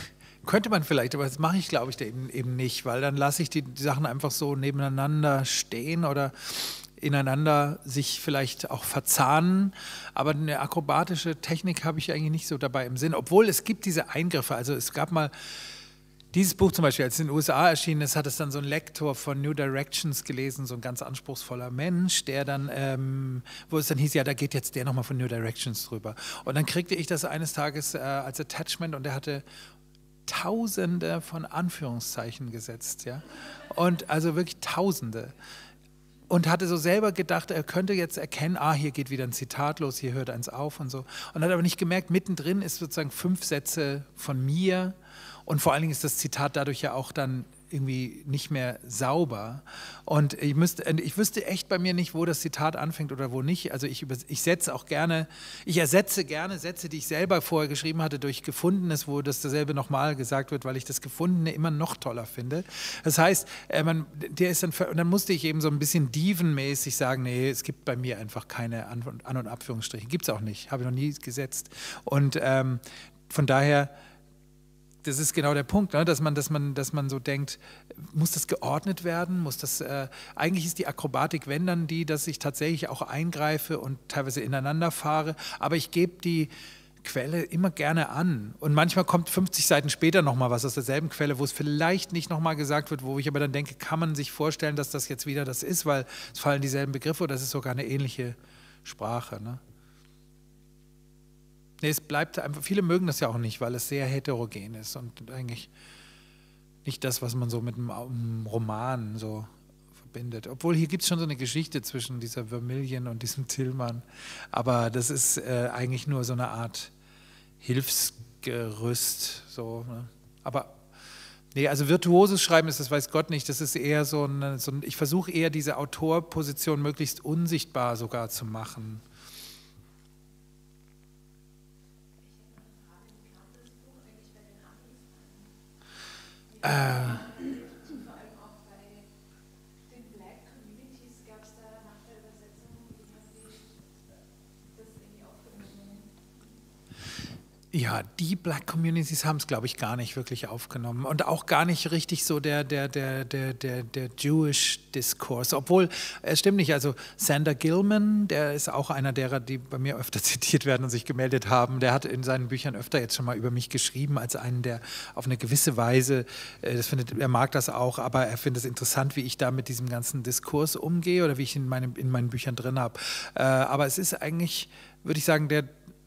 Könnte man vielleicht, aber das mache ich, glaube ich, eben, eben nicht, weil dann lasse ich die, die Sachen einfach so nebeneinander stehen oder ineinander sich vielleicht auch verzahnen, aber eine akrobatische Technik habe ich eigentlich nicht so dabei im Sinn, obwohl es gibt diese Eingriffe, also es gab mal dieses Buch zum Beispiel, als es in den U S A erschienen ist, hat es dann so ein Lektor von New Directions gelesen, so ein ganz anspruchsvoller Mensch, der dann, ähm, wo es dann hieß, ja, da geht jetzt der nochmal von New Directions drüber. Und dann kriegte ich das eines Tages äh, als Attachment und der hatte Tausende von Anführungszeichen gesetzt, ja, und also wirklich Tausende. Und hatte so selber gedacht, er könnte jetzt erkennen, ah, hier geht wieder ein Zitat los, hier hört eins auf und so. Und hat aber nicht gemerkt, mittendrin ist sozusagen fünf Sätze von mir. Und vor allen Dingen ist das Zitat dadurch ja auch dann irgendwie nicht mehr sauber. Und ich, müsste, ich wüsste echt bei mir nicht, wo das Zitat anfängt oder wo nicht. Also ich, ich setze auch gerne, ich ersetze gerne Sätze, die ich selber vorher geschrieben hatte, durch Gefundenes, wo das dasselbe nochmal gesagt wird, weil ich das Gefundene immer noch toller finde. Das heißt, äh, man, der ist dann, und dann musste ich eben so ein bisschen dievenmäßig sagen, nee, es gibt bei mir einfach keine An- und, An- und Abführungsstriche. Gibt es auch nicht, habe ich noch nie gesetzt. Und ähm, von daher, das ist genau der Punkt, ne? dass man, dass man, dass man so denkt, muss das geordnet werden? Muss das, äh, eigentlich ist die Akrobatik, wenn dann die, dass ich tatsächlich auch eingreife und teilweise ineinander fahre, aber ich gebe die Quelle immer gerne an. Und manchmal kommt fünfzig Seiten später nochmal was aus derselben Quelle, wo es vielleicht nicht nochmal gesagt wird, wo ich aber dann denke, kann man sich vorstellen, dass das jetzt wieder das ist, weil es fallen dieselben Begriffe oder es ist sogar eine ähnliche Sprache, ne? Nee, es bleibt einfach, viele mögen das ja auch nicht, weil es sehr heterogen ist und eigentlich nicht das, was man so mit einem Roman so verbindet. Obwohl hier gibt es schon so eine Geschichte zwischen dieser Vermillion und diesem Tillmann, aber das ist äh, eigentlich nur so eine Art Hilfsgerüst. So, ne? Aber nee, also virtuoses Schreiben ist das, weiß Gott nicht, das ist eher so ein, so ein ich versuche eher diese Autorposition möglichst unsichtbar sogar zu machen. Äh, Vor allem auch bei den Black Communities gab es da nach der Übersetzung, wie haben Sie das irgendwie aufgenommen? Ja, die Black Communities haben es, glaube ich, gar nicht wirklich aufgenommen und auch gar nicht richtig so der, der, der, der, der, der Jewish Discourse, obwohl, es stimmt nicht, also Sander Gilman, der ist auch einer derer, die bei mir öfter zitiert werden und sich gemeldet haben, der hat in seinen Büchern öfter jetzt schon mal über mich geschrieben, als einen, der auf eine gewisse Weise, das findet, er mag das auch, aber er findet es interessant, wie ich da mit diesem ganzen Diskurs umgehe oder wie ich ihn in, meinem, in meinen Büchern drin habe. Aber es ist eigentlich, würde ich sagen, der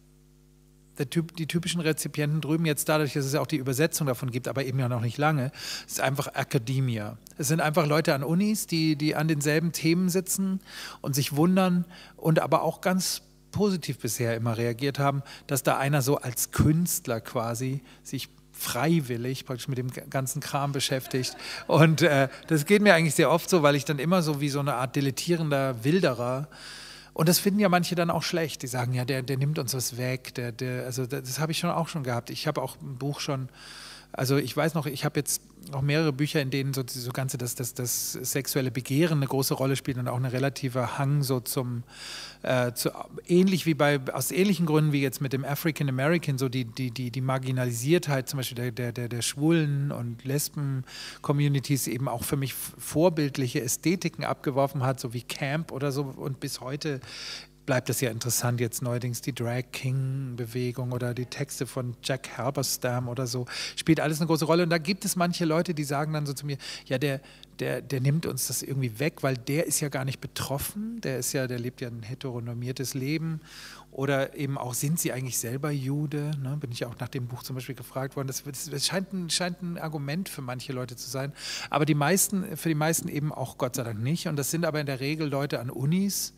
Der typ, die typischen Rezipienten drüben jetzt dadurch, dass es ja auch die Übersetzung davon gibt, aber eben ja noch nicht lange, ist einfach Academia. Es sind einfach Leute an Unis, die, die an denselben Themen sitzen und sich wundern und aber auch ganz positiv bisher immer reagiert haben, dass da einer so als Künstler quasi sich freiwillig praktisch mit dem ganzen Kram beschäftigt. Und äh, das geht mir eigentlich sehr oft so, weil ich dann immer so wie so eine Art dilettierender Wilderer. Und das finden ja manche dann auch schlecht. Die sagen, ja, der, der nimmt uns was weg. Der, der, also das, das habe ich schon auch schon gehabt. Ich habe auch ein Buch schon, also ich weiß noch, ich habe jetzt auch mehrere Bücher, in denen so, so ganze das, das, das sexuelle Begehren eine große Rolle spielt und auch ein relativer Hang so zum, äh, zu, ähnlich wie bei, aus ähnlichen Gründen wie jetzt mit dem African American, so die, die, die, die Marginalisiertheit zum Beispiel der, der, der, der Schwulen- und Lesben-Communities eben auch für mich vorbildliche Ästhetiken abgeworfen hat, so wie Camp oder so, und bis heute bleibt es ja interessant, jetzt neuerdings die Drag-King-Bewegung oder die Texte von Jack Halberstam oder so, spielt alles eine große Rolle. Und da gibt es manche Leute, die sagen dann so zu mir, ja, der, der, der nimmt uns das irgendwie weg, weil der ist ja gar nicht betroffen, der ist ja, der lebt ja ein heteronormiertes Leben. Oder eben auch, sind sie eigentlich selber Jude? Ne? Bin ich ja auch nach dem Buch zum Beispiel gefragt worden. Das, das scheint, ein, scheint ein Argument für manche Leute zu sein. Aber die meisten, für die meisten eben auch Gott sei Dank nicht. Und das sind aber in der Regel Leute an Unis.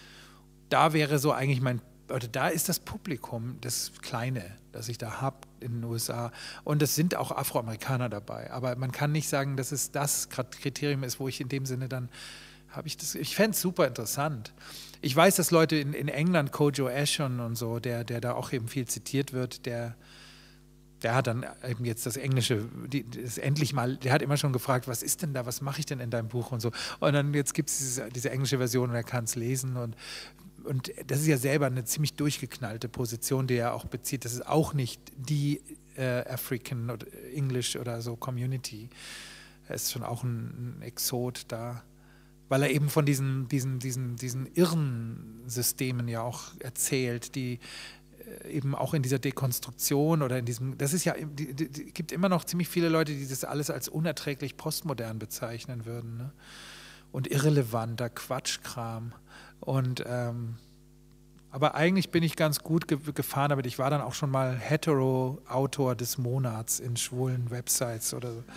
Da wäre so eigentlich mein, oder da ist das Publikum, das Kleine, das ich da habe in den U S A. Und es sind auch Afroamerikaner dabei. Aber man kann nicht sagen, dass es das Kriterium ist, wo ich in dem Sinne dann, habe ich das, ich fände es super interessant. Ich weiß, dass Leute in, in England, Kojo Ashon und so, der, der da auch eben viel zitiert wird, der, der hat dann eben jetzt das Englische, die, das endlich mal, der hat immer schon gefragt, was ist denn da, was mache ich denn in deinem Buch und so. Und dann jetzt gibt es diese, diese englische Version und er kann es lesen und Und das ist ja selber eine ziemlich durchgeknallte Position, die er auch bezieht. Das ist auch nicht die äh, African oder English oder so Community. Er ist schon auch ein, ein Exot da, weil er eben von diesen, diesen, diesen, diesen irren Systemen ja auch erzählt, die eben auch in dieser Dekonstruktion oder in diesem, das ist ja, die, die, die gibt immer noch ziemlich viele Leute, die das alles als unerträglich postmodern bezeichnen würden, ne? Und irrelevanter Quatschkram. Und ähm, aber eigentlich bin ich ganz gut ge gefahren damit. Ich war dann auch schon mal Hetero-Autor des Monats in schwulen Websites oder so.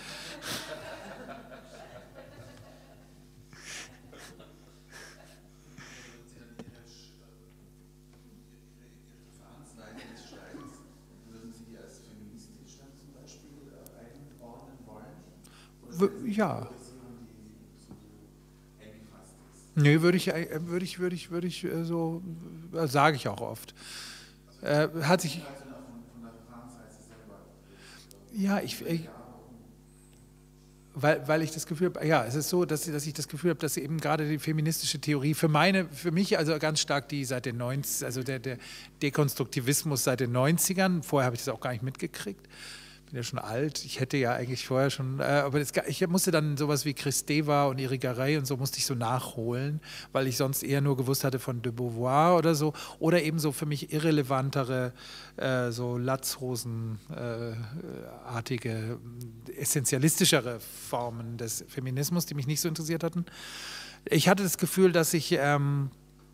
Ja. Nö, würde ich, würde ich, würde ich, würde ich so, sage ich auch oft. Äh, hat sich. Ja, ich, ich weil, weil ich das Gefühl habe, ja, es ist so, dass, dass ich das Gefühl habe, dass eben gerade die feministische Theorie für meine, für mich also ganz stark die seit den neunzigern, also der, der Dekonstruktivismus seit den neunzigern, vorher habe ich das auch gar nicht mitgekriegt. Ich bin ja schon alt, ich hätte ja eigentlich vorher schon, äh, aber das, ich musste dann sowas wie Kristeva und Irigaray und so musste ich so nachholen, weil ich sonst eher nur gewusst hatte von de Beauvoir oder so, oder eben so für mich irrelevantere, äh, so Latzhosen-artige, äh, essentialistischere Formen des Feminismus, die mich nicht so interessiert hatten. Ich hatte das Gefühl, dass ich ähm,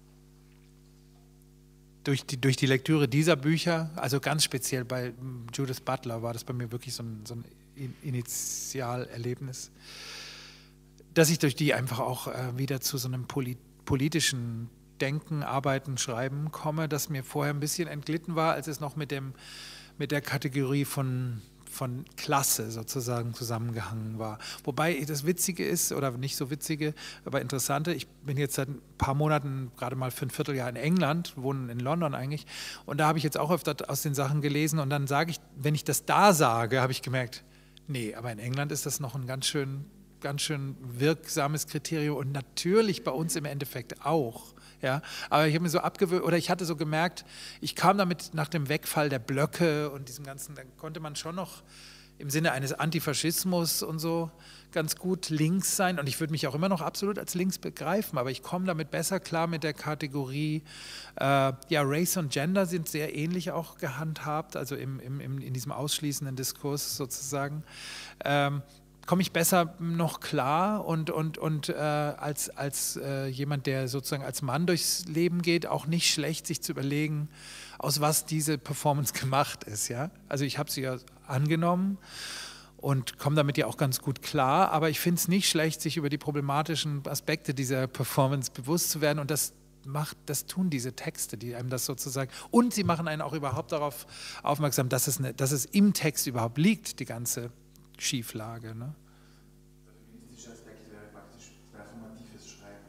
Durch die, durch die Lektüre dieser Bücher, also ganz speziell bei Judith Butler, war das bei mir wirklich so ein, so ein Initialerlebnis, dass ich durch die einfach auch äh, wieder zu so einem polit politischen Denken, Arbeiten, Schreiben komme, das mir vorher ein bisschen entglitten war, als es noch mit, dem, mit der Kategorie von von Klasse sozusagen zusammengehangen war. Wobei das Witzige ist, oder nicht so Witzige, aber Interessante, ich bin jetzt seit ein paar Monaten gerade mal für ein Vierteljahr in England, wohne in London eigentlich, und da habe ich jetzt auch öfter aus den Sachen gelesen und dann sage ich, wenn ich das da sage, habe ich gemerkt, nee, aber in England ist das noch ein ganz schön, ganz schön wirksames Kriterium und natürlich bei uns im Endeffekt auch. Ja, aber ich habe mir so abgewöhnt, oder ich hatte so gemerkt, ich kam damit nach dem Wegfall der Blöcke und diesem ganzen, da konnte man schon noch im Sinne eines Antifaschismus und so ganz gut links sein und ich würde mich auch immer noch absolut als links begreifen, aber ich komme damit besser klar mit der Kategorie, äh, ja, Race und Gender sind sehr ähnlich auch gehandhabt, also im, im, im, in diesem ausschließenden Diskurs sozusagen. Ähm, komme ich besser noch klar und, und, und äh, als, als äh, jemand, der sozusagen als Mann durchs Leben geht, auch nicht schlecht, sich zu überlegen, aus was diese Performance gemacht ist. Ja? Also ich habe sie ja angenommen und komme damit ja auch ganz gut klar, aber ich finde es nicht schlecht, sich über die problematischen Aspekte dieser Performance bewusst zu werden und das macht, das tun diese Texte, die einem das sozusagen, und sie machen einen auch überhaupt darauf aufmerksam, dass es, eine, dass es im Text überhaupt liegt, die ganze Schieflage. Ne? Der feministische Aspekt wäre praktisch performatives Schreiben.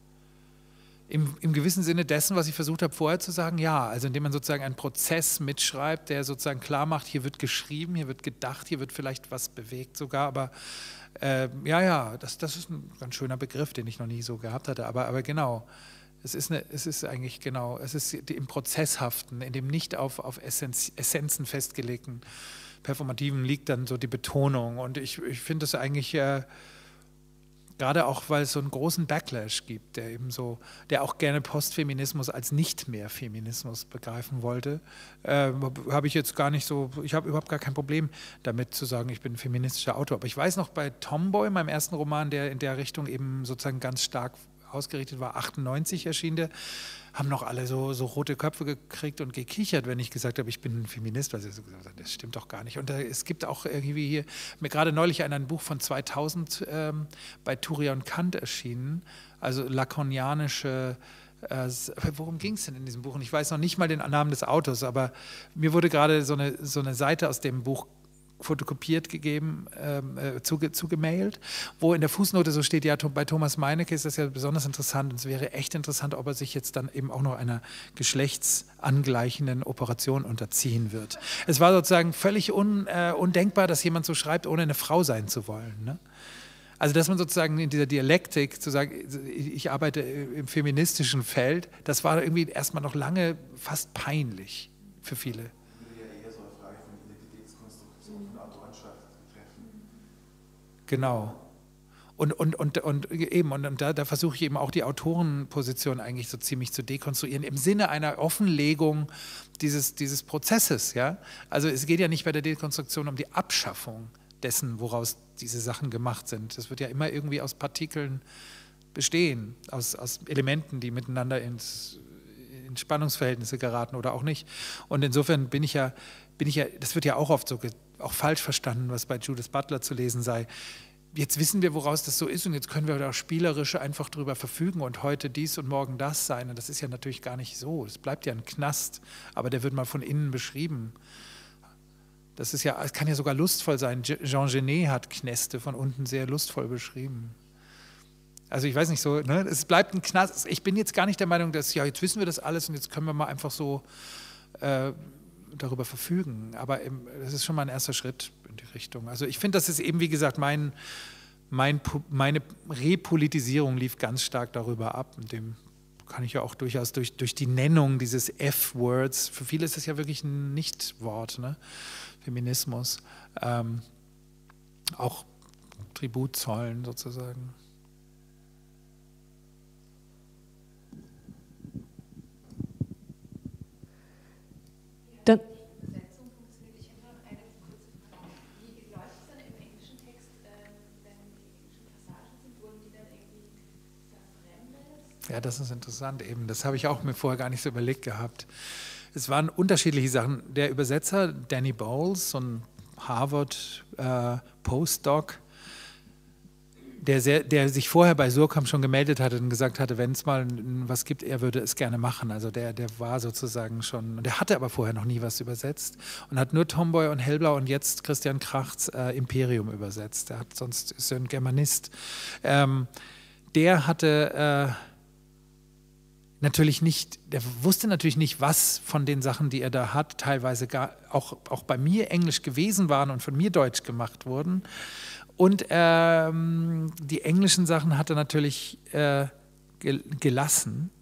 Im, Im gewissen Sinne dessen, was ich versucht habe vorher zu sagen, ja, also indem man sozusagen einen Prozess mitschreibt, der sozusagen klar macht, hier wird geschrieben, hier wird gedacht, hier wird vielleicht was bewegt sogar, aber äh, ja, ja, das, das ist ein ganz schöner Begriff, den ich noch nie so gehabt hatte, aber, aber genau, es ist, eine, es ist eigentlich genau, es ist im Prozesshaften, in dem nicht auf, auf Essenz, Essenzen festgelegten Performativen liegt dann so die Betonung und ich, ich finde es eigentlich äh, gerade auch, weil es so einen großen Backlash gibt, der eben so, der auch gerne Postfeminismus als nicht mehr Feminismus begreifen wollte, äh, habe ich jetzt gar nicht so, ich habe überhaupt gar kein Problem damit zu sagen, ich bin ein feministischer Autor, aber ich weiß noch bei Tomboy, meinem ersten Roman, der in der Richtung eben sozusagen ganz stark ausgerichtet war, achtundneunzig erschien der, haben noch alle so, so rote Köpfe gekriegt und gekichert, wenn ich gesagt habe, ich bin ein Feminist, weil sie so gesagt haben, das stimmt doch gar nicht. Und da, es gibt auch irgendwie hier, mir gerade neulich ein, ein Buch von zweitausend ähm, bei Turian Kant erschienen, also lakonianische, äh, worum ging es denn in diesem Buch? Und ich weiß noch nicht mal den Namen des Autors, aber mir wurde gerade so eine, so eine Seite aus dem Buch fotokopiert gegeben, äh, zuge, zugemailt, wo in der Fußnote so steht, ja, bei Thomas Meinecke ist das ja besonders interessant und es wäre echt interessant, ob er sich jetzt dann eben auch noch einer geschlechtsangleichenden Operation unterziehen wird. Es war sozusagen völlig un, äh, undenkbar, dass jemand so schreibt, ohne eine Frau sein zu wollen. Ne? Also dass man sozusagen in dieser Dialektik zu sagen, ich arbeite im feministischen Feld, das war irgendwie erstmal noch lange fast peinlich für viele. Genau. Und, und, und, und eben, und, und da, da versuche ich eben auch die Autorenposition eigentlich so ziemlich zu dekonstruieren, im Sinne einer Offenlegung dieses, dieses Prozesses. Ja? Also es geht ja nicht bei der Dekonstruktion um die Abschaffung dessen, woraus diese Sachen gemacht sind. Das wird ja immer irgendwie aus Partikeln bestehen, aus, aus Elementen, die miteinander ins, in Spannungsverhältnisse geraten oder auch nicht. Und insofern bin ich ja, bin ich ja, das wird ja auch oft so auch falsch verstanden, was bei Judith Butler zu lesen sei. Jetzt wissen wir, woraus das so ist und jetzt können wir da spielerisch einfach drüber verfügen und heute dies und morgen das sein. Und das ist ja natürlich gar nicht so. Es bleibt ja ein Knast, aber der wird mal von innen beschrieben. Das ist ja, es kann ja sogar lustvoll sein. Jean Genet hat Knäste von unten sehr lustvoll beschrieben. Also ich weiß nicht so, ne? Es bleibt ein Knast. Ich bin jetzt gar nicht der Meinung, dass, ja, jetzt wissen wir das alles und jetzt können wir mal einfach so äh, darüber verfügen. Aber das ist schon mal ein erster Schritt in die Richtung. Also ich finde, das ist eben, wie gesagt, mein, mein, meine Repolitisierung lief ganz stark darüber ab. Und dem kann ich ja auch durchaus durch, durch die Nennung dieses F-Words, für viele ist es ja wirklich ein Nicht-Wort, ne? Feminismus, ähm, auch Tribut zollen sozusagen. Dann Ja, das ist interessant eben. Das habe ich auch mir vorher gar nicht so überlegt gehabt. Es waren unterschiedliche Sachen. Der Übersetzer Danny Bowles, so ein Harvard-Postdoc, äh, der, sehr, der sich vorher bei Surkamp schon gemeldet hatte und gesagt hatte, wenn es mal was gibt, er würde es gerne machen. Also der, der war sozusagen schon, der hatte aber vorher noch nie was übersetzt und hat nur Tomboy und Hellblau und jetzt Christian Krachts äh, Imperium übersetzt. Der hat sonst ist er ein Germanist. Ähm, der hatte äh, natürlich nicht, der wusste natürlich nicht, was von den Sachen, die er da hat, teilweise gar, auch, auch bei mir Englisch gewesen waren und von mir Deutsch gemacht wurden. Und ähm, die englischen Sachen hat er natürlich äh, gel gelassen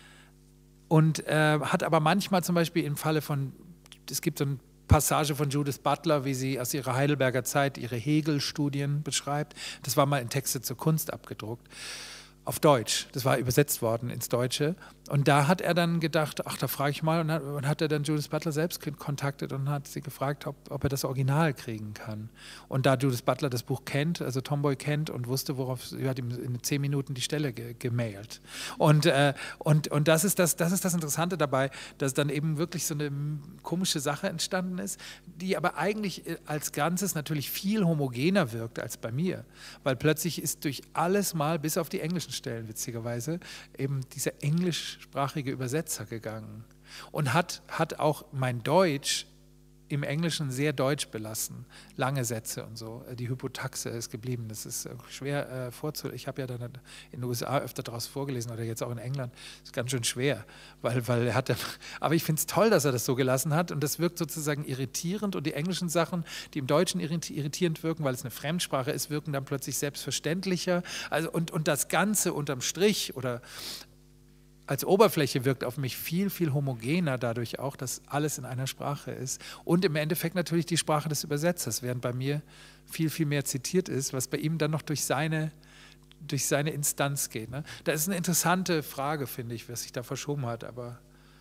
und äh, hat aber manchmal zum Beispiel im Falle von, es gibt so eine Passage von Judith Butler, wie sie aus ihrer Heidelberger Zeit ihre Hegel-Studien beschreibt. Das war mal in Texte zur Kunst abgedruckt. Auf Deutsch, das war übersetzt worden ins Deutsche. Und da hat er dann gedacht, ach, da frage ich mal. Und hat, und hat er dann Judith Butler selbst kontaktet und hat sie gefragt, ob, ob er das Original kriegen kann. Und da Judith Butler das Buch kennt, also Tomboy kennt und wusste, worauf, sie hat ihm in zehn Minuten die Stelle ge gemailt. Und, äh, und, und das, ist das, das ist das Interessante dabei, dass dann eben wirklich so eine komische Sache entstanden ist, die aber eigentlich als Ganzes natürlich viel homogener wirkt als bei mir. Weil plötzlich ist durch alles mal, bis auf die englischen Stellen witzigerweise, eben dieser englischsprachige Übersetzer gegangen und hat, hat auch mein Deutsch im Englischen sehr deutsch belassen. Lange Sätze und so. Die Hypotaxe ist geblieben. Das ist schwer äh, vorzulesen. Ich habe ja dann in den U S A öfter daraus vorgelesen oder jetzt auch in England. Das ist ganz schön schwer, weil, weil er hat. Aber ich finde es toll, dass er das so gelassen hat und das wirkt sozusagen irritierend und die englischen Sachen, die im Deutschen irritierend wirken, weil es eine Fremdsprache ist, wirken dann plötzlich selbstverständlicher. Also und, und das Ganze unterm Strich oder als Oberfläche wirkt auf mich viel, viel homogener dadurch auch, dass alles in einer Sprache ist. Und im Endeffekt natürlich die Sprache des Übersetzers, während bei mir viel, viel mehr zitiert ist, was bei ihm dann noch durch seine, durch seine Instanz geht. Ne? Da ist eine interessante Frage, finde ich, was sich da verschoben hat, aber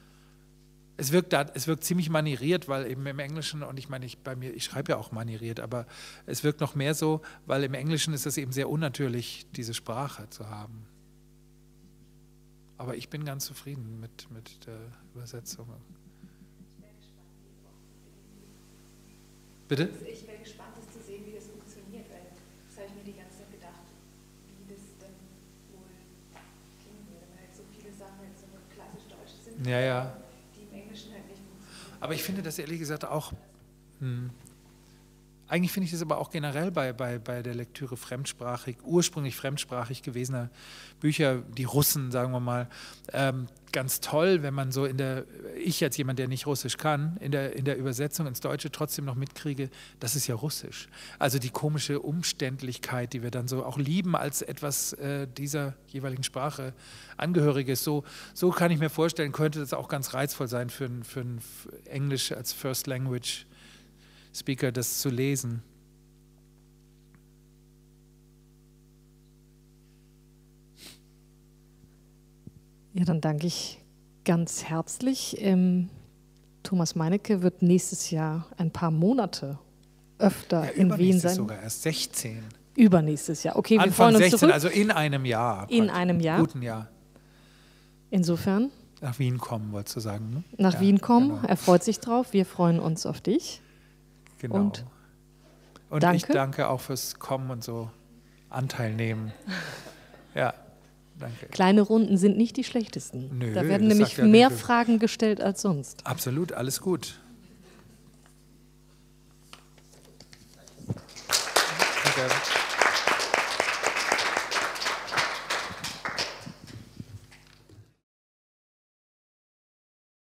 es wirkt, da, es wirkt ziemlich manieriert, weil eben im Englischen, und ich meine, ich, bei mir, ich schreibe ja auch manieriert, aber es wirkt noch mehr so, weil im Englischen ist es eben sehr unnatürlich, diese Sprache zu haben. Aber ich bin ganz zufrieden mit, mit der Übersetzung. Bitte? Ich wäre gespannt, das zu sehen, wie das funktioniert, weil das habe ich mir die ganze Zeit gedacht, wie das dann wohl klingen würde, wenn halt so viele Sachen jetzt so klassisch deutsch sind, ja, ja. die im Englischen halt nicht funktionieren. Aber ich finde das ehrlich gesagt auch, hm, eigentlich finde ich das aber auch generell bei, bei, bei der Lektüre fremdsprachig, ursprünglich fremdsprachig gewesener Bücher, die Russen, sagen wir mal, ähm, ganz toll, wenn man so in der, ich als jemand, der nicht Russisch kann, in der, in der Übersetzung ins Deutsche trotzdem noch mitkriege, das ist ja Russisch. Also die komische Umständlichkeit, die wir dann so auch lieben als etwas äh, dieser jeweiligen Sprache Angehöriges, so, so kann ich mir vorstellen, könnte das auch ganz reizvoll sein für ein, für ein Englisch als First Language Speaker, das zu lesen. Ja, dann danke ich ganz herzlich. Ähm, Thomas Meinecke wird nächstes Jahr ein paar Monate öfter Ja, in Wien sein. sogar erst sechzehn. Übernächstes Jahr. Okay, wir Anfang freuen uns sechzehn, zurück. also in einem Jahr. In Gott. einem Jahr. Guten Jahr. Insofern Nach Wien kommen, wolltest du sagen, ne? nach Ja, Wien kommen. Genau. Er freut sich drauf. Wir freuen uns auf dich. genau. und und danke. ich danke auch fürs Kommen und so Anteil nehmen. Ja, danke. Kleine Runden sind nicht die schlechtesten. Nö, da werden das nämlich sagt ja mehr nicht- Fragen gestellt als sonst. Absolut, alles gut. Danke.